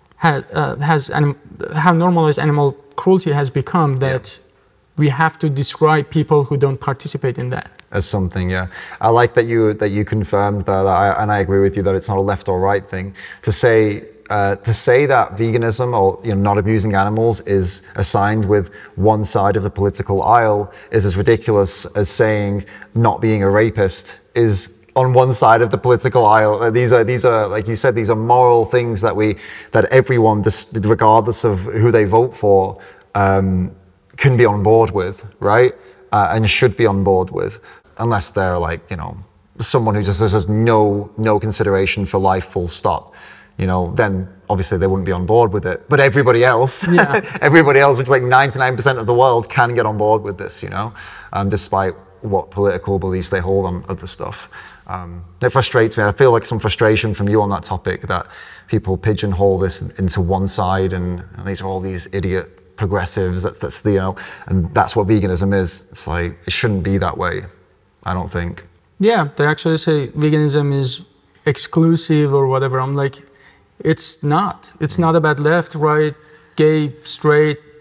how normalized animal cruelty has become, that we have to describe people who don't participate in that as something. I like that you confirmed that, and I agree with you that it's not a left or right thing. To say that veganism, or, you know, not abusing animals, is assigned with one side of the political aisle is as ridiculous as saying not being a rapist is on one side of the political aisle. These are, like you said, these are moral things that everyone, regardless of who they vote for, can be on board with, right? And should be on board with, unless they're, like, you know, someone who just has no consideration for life, full stop. You know, then obviously they wouldn't be on board with it. But everybody else, everybody else, which is like 99% of the world, can get on board with this, you know, despite what political beliefs they hold on other stuff. It frustrates me. I feel like some frustration from you on that topic, that people pigeonhole this into one side, and these are all these idiot progressives. That's the, you know, and that's what veganism is. It's like, it shouldn't be that way, I don't think. Yeah, they actually say veganism is exclusive or whatever. I'm like, it's not. It's not about left, right, gay, straight.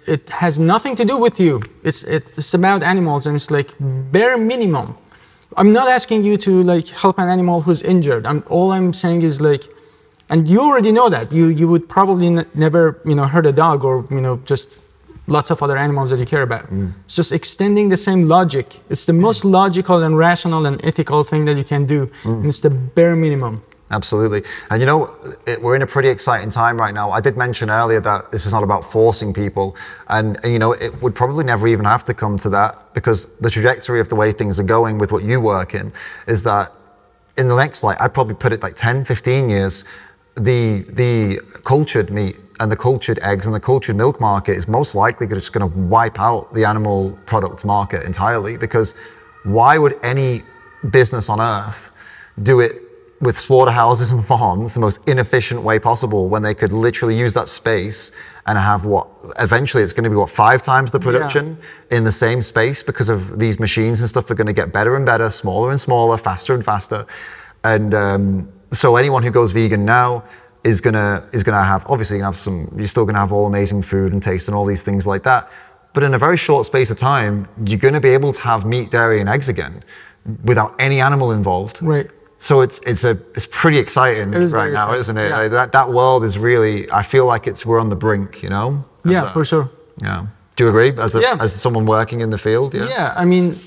it has nothing to do with you. It's about animals, and it's like bare minimum. I'm not asking you to like help an animal who's injured. All I'm saying is like, and you already know that. You would probably never, you know, hurt a dog or, you know, just lots of other animals that you care about. It's just extending the same logic. It's the most logical and rational and ethical thing that you can do. And it's the bare minimum. Absolutely. And you know, we're in a pretty exciting time right now. I did mention earlier that this is not about forcing people. And you know, it would probably never even have to come to that, because the trajectory of the way things are going with what you work in is that in the next, like, I'd probably put it like 10, 15 years, the cultured meat and the cultured eggs and the cultured milk market is most likely just going to wipe out the animal products market entirely. Because why would any business on earth do it with slaughterhouses and farms the most inefficient way possible, when they could literally use that space and have what eventually it's going to be what 5 times the production in the same space, because of these machines and stuff are going to get better and better, smaller and smaller, faster and faster. And so anyone who goes vegan now is gonna have, obviously you're still gonna have all amazing food and taste and all these things like that, but in a very short space of time you're gonna be able to have meat, dairy and eggs again without any animal involved. Right. So it's pretty exciting right now, isn't it? Yeah. Like that world is really, I feel like we're on the brink, you know? Yeah, for sure. Yeah. Do you agree as someone working in the field? Yeah. Yeah, I mean,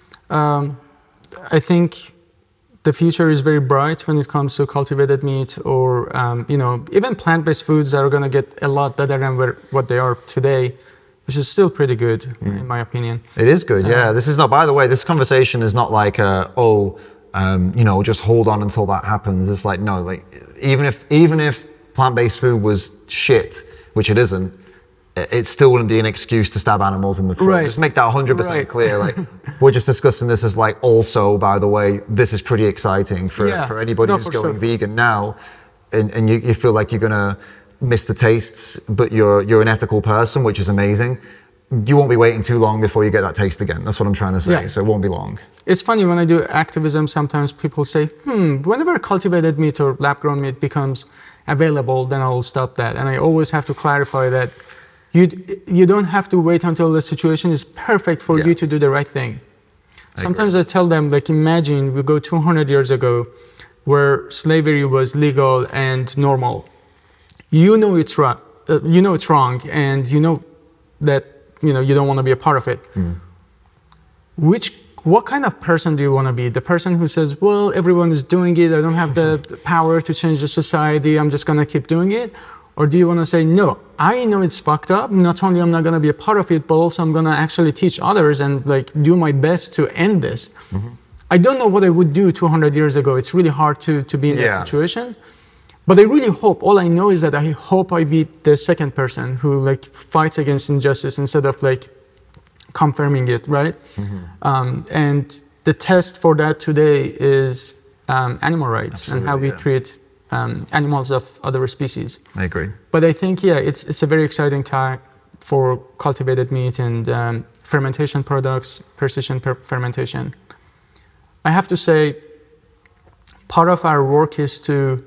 I think the future is very bright when it comes to cultivated meat, or you know, even plant-based foods that are going to get a lot better than what they are today, which is still pretty good in my opinion. It is good, yeah. This is not, by the way, this conversation is not like you know, just hold on until that happens. It's like, no, like even if plant-based food was shit, which it isn't, it still wouldn't be an excuse to stab animals in the throat. Right. Just make that 100% clear. Like, we're just discussing this as like, also, by the way, this is pretty exciting for anybody who's going vegan now, and you feel like you're gonna miss the tastes, but you're an ethical person, which is amazing. You won't be waiting too long before you get that taste again. That's what I'm trying to say. So it won't be long. It's funny, when I do activism, sometimes people say, whenever cultivated meat or lab-grown meat becomes available, then I'll stop that. And I always have to clarify that you don't have to wait until the situation is perfect for you to do the right thing. Sometimes I tell them, like, imagine we go 200 years ago where slavery was legal and normal. You know it's wrong, and you know that you don't want to be a part of it. What kind of person do you want to be? The person who says, well, everyone is doing it, I don't have the power to change the society, I'm just going to keep doing it? Or do you want to say, no, I know it's fucked up, not only I'm not going to be a part of it, but also I'm going to actually teach others and like do my best to end this. I don't know what I would do 200 years ago. It's really hard to be in that situation. But I really hope, all I know is that I hope I be the second person who like fights against injustice instead of like confirming it, right? And the test for that today is animal rights and how we treat animals of other species. I agree. But I think, it's a very exciting time for cultivated meat and fermentation products, precision fermentation. I have to say, part of our work is to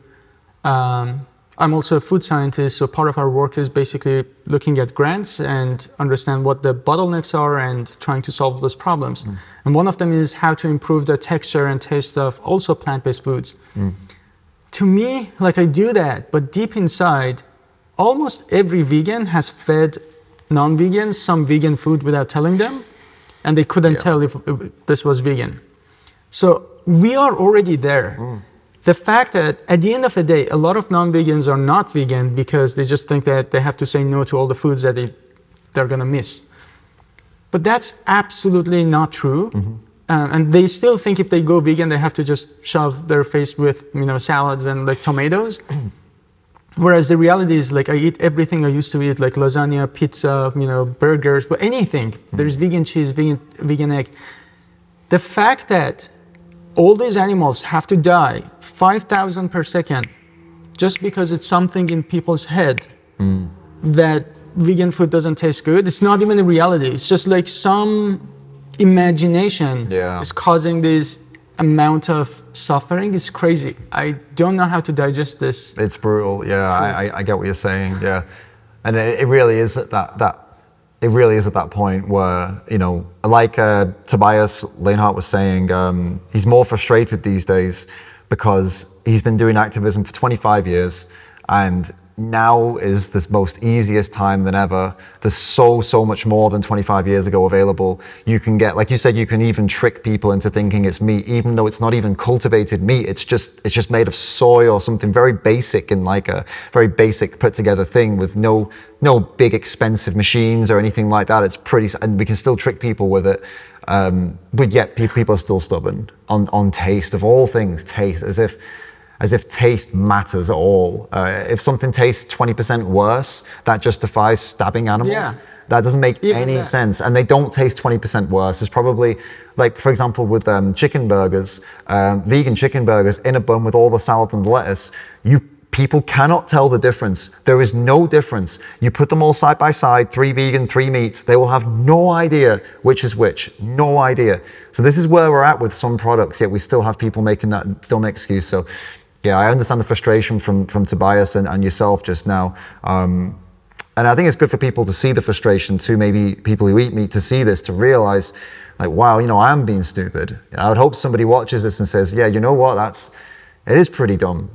I'm also a food scientist, so part of our work is basically looking at grants and understand what the bottlenecks are and trying to solve those problems. And one of them is how to improve the texture and taste of also plant-based foods. To me, like, I do that, but deep inside, almost every vegan has fed non-vegans some vegan food without telling them, and they couldn't tell if this was vegan. So we are already there. The fact that at the end of the day, a lot of non-vegans are not vegan because they just think that they have to say no to all the foods that they're gonna miss. But that's absolutely not true. And they still think if they go vegan, they have to just shove their face with salads and like tomatoes. Whereas the reality is, like, I eat everything I used to eat, like lasagna, pizza, burgers, but anything. There's vegan cheese, vegan egg. The fact that all these animals have to die 5,000 per second just because it's something in people's head that vegan food doesn't taste good. It's not even a reality. It's just like some imagination is causing this amount of suffering. It's crazy. I don't know how to digest this. It's brutal. Yeah, I get what you're saying. Yeah, and it really is that it really is at that point where, you know, like Tobias Leonhardt was saying, he's more frustrated these days because he's been doing activism for 25 years and now is the most easiest time than ever. There's so much more than 25 years ago available. You can get, like you said, you can even trick people into thinking it's meat, even though it's not even cultivated meat. It's just made of soy or something very basic and like a very basic put together thing with no big expensive machines or anything like that. It's pretty, and we can still trick people with it. But yet people are still stubborn on taste, of all things, taste, as if taste matters at all. If something tastes 20% worse, that justifies stabbing animals. Yeah. That doesn't make any sense. And they don't taste 20% worse. It's probably, like, for example, with chicken burgers, vegan chicken burgers in a bun with all the salad and lettuce, people cannot tell the difference. There is no difference. You put them all side by side, 3 vegan, 3 meats, they will have no idea which is which, no idea. So this is where we're at with some products, yet we still have people making that dumb excuse. So yeah, I understand the frustration from Tobias and yourself just now. And I think it's good for people to see the frustration too, maybe people who eat meat, to see this, to realize, like, wow, you know, I am being stupid. I would hope somebody watches this and says, yeah, you know what, it is pretty dumb.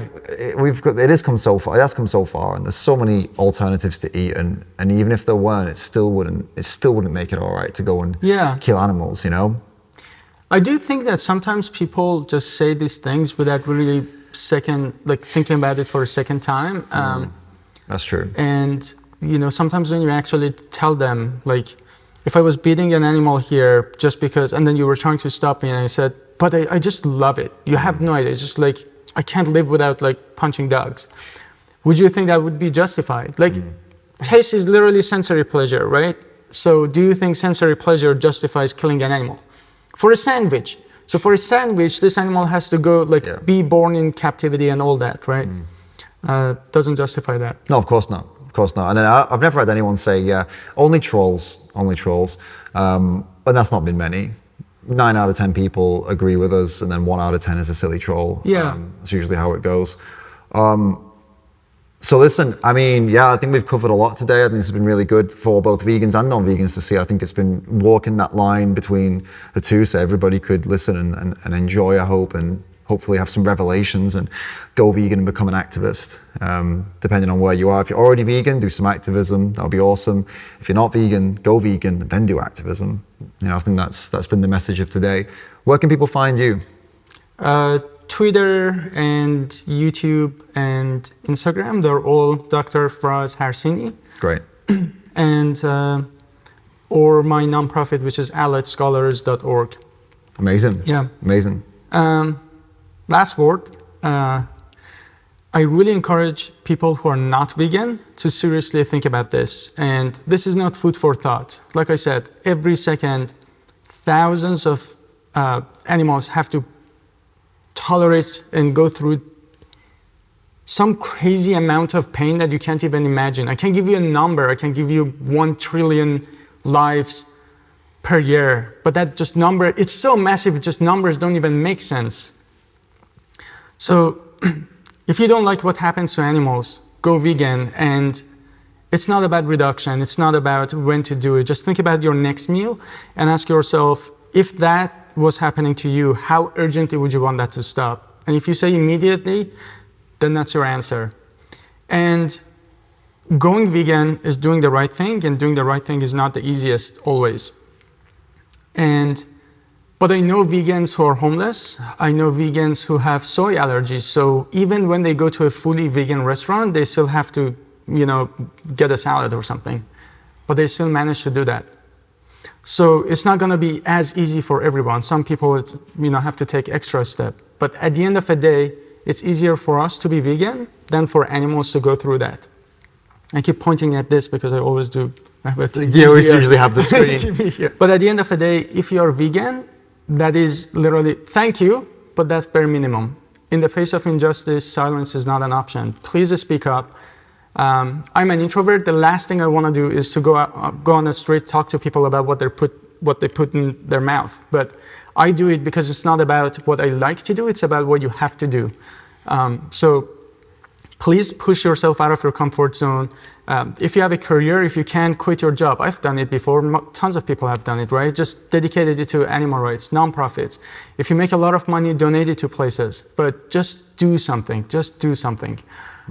It has come so far, and there's so many alternatives to eat, and even if there weren't, it still wouldn't make it all right to go and kill animals, you know? I do think that sometimes people just say these things without really thinking about it for a second time. That's true. And, you know, sometimes when you actually tell them, like, if I was beating an animal here just because, and then you were trying to stop me and I said, but I just love it. You have no idea. It's just like, I can't live without like punching dogs. Would you think that would be justified? Like, taste is literally sensory pleasure, right? So do you think sensory pleasure justifies killing an animal? For a sandwich. So for a sandwich, this animal has to go, like, be born in captivity and all that, right? Doesn't justify that. No, of course not. Of course not. And I've never had anyone say, yeah, only trolls. And that's not been many. 9 out of 10 people agree with us, and then 1 out of 10 is a silly troll. Yeah. That's usually how it goes. So listen, I mean, yeah, I think we've covered a lot today. I think this has been really good for both vegans and non-vegans to see. I think it's been walking that line between the two, so everybody could listen and enjoy, I hope, and hopefully have some revelations and go vegan and become an activist, depending on where you are. If you're already vegan, do some activism. That'll be awesome. If you're not vegan, go vegan, then do activism. You know, I think that's been the message of today. Where can people find you? Twitter and YouTube and Instagram, they're all Dr. Faraz Harsini. Great. And or my nonprofit, which is alliedscholars.org. Amazing. Yeah. Amazing. Last word. I really encourage people who are not vegan to seriously think about this. And this is not food for thought. Like I said, every second, thousands of animals have to tolerate and go through some crazy amount of pain that you can't even imagine. I can give you a number. I can give you 1 trillion lives per year. But that just number, it's so massive, just numbers don't even make sense. So if you don't like what happens to animals, go vegan. And it's not about reduction. It's not about when to do it. Just think about your next meal and ask yourself, if that was happening to you, how urgently would you want that to stop? And if you say immediately, then that's your answer. And going vegan is doing the right thing, and doing the right thing is not the easiest always. But I know vegans who are homeless. I know vegans who have soy allergies. So even when they go to a fully vegan restaurant, they still have to, you know, get a salad or something. But they still manage to do that. So it's not going to be as easy for everyone. Some people, you know, have to take extra step. But at the end of the day, it's easier for us to be vegan than for animals to go through that. I keep pointing at this because I always do. You always usually have the screen. But at the end of the day, if you're vegan, that is literally, thank you, but that's bare minimum. In the face of injustice, silence is not an option. Please speak up. I'm an introvert. The last thing I want to do is to go on the street, talk to people about what they put in their mouth. But I do it because it's not about what I like to do. It's about what you have to do. So please push yourself out of your comfort zone. If you have a career, if you can, quit your job. I've done it before. Tons of people have done it, right? Just dedicated it to animal rights, nonprofits. If you make a lot of money, donate it to places. But just do something. Just do something.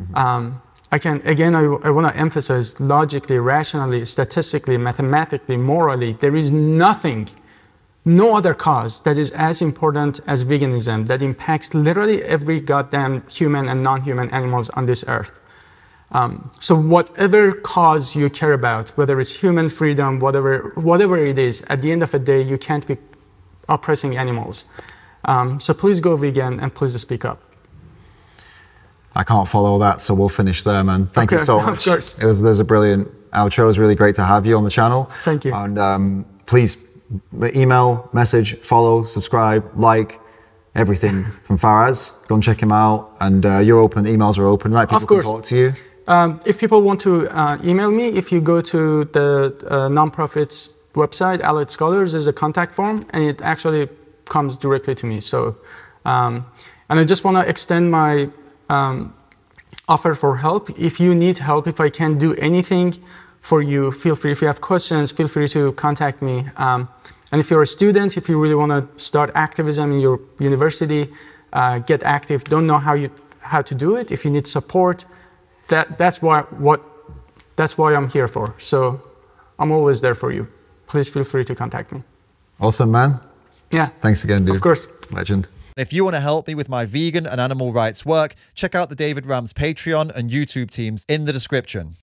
I want to emphasize logically, rationally, statistically, mathematically, morally, there is nothing, no other cause that is as important as veganism that impacts literally every goddamn human and non-human animals on this earth. So whatever cause you care about, whether it's human freedom, whatever it is, at the end of the day, you can't be oppressing animals. So please go vegan and please speak up. I can't follow that, so we'll finish there, man. Thank you so much. Of course. There's a brilliant outro. It was really great to have you on the channel. Thank you. And please email, message, follow, subscribe, like, everything from Faraz. Go and check him out. And you're open, emails are open, right? People can talk to you. If people want to email me, if you go to the nonprofit's website, Allied Scholars, there's a contact form, and it actually comes directly to me. So, and I just want to extend my offer for help. If you need help, if I can do anything for you, feel free. If you have questions, feel free to contact me. And if you're a student, if you really want to start activism in your university, get active, don't know how to do it, if you need support, that's why I'm here for. So I'm always there for you. Please feel free to contact me. Awesome, man. Yeah. Thanks again, dude. Of course. Legend. If you want to help me with my vegan and animal rights work, check out the David Rams Patreon and YouTube teams in the description.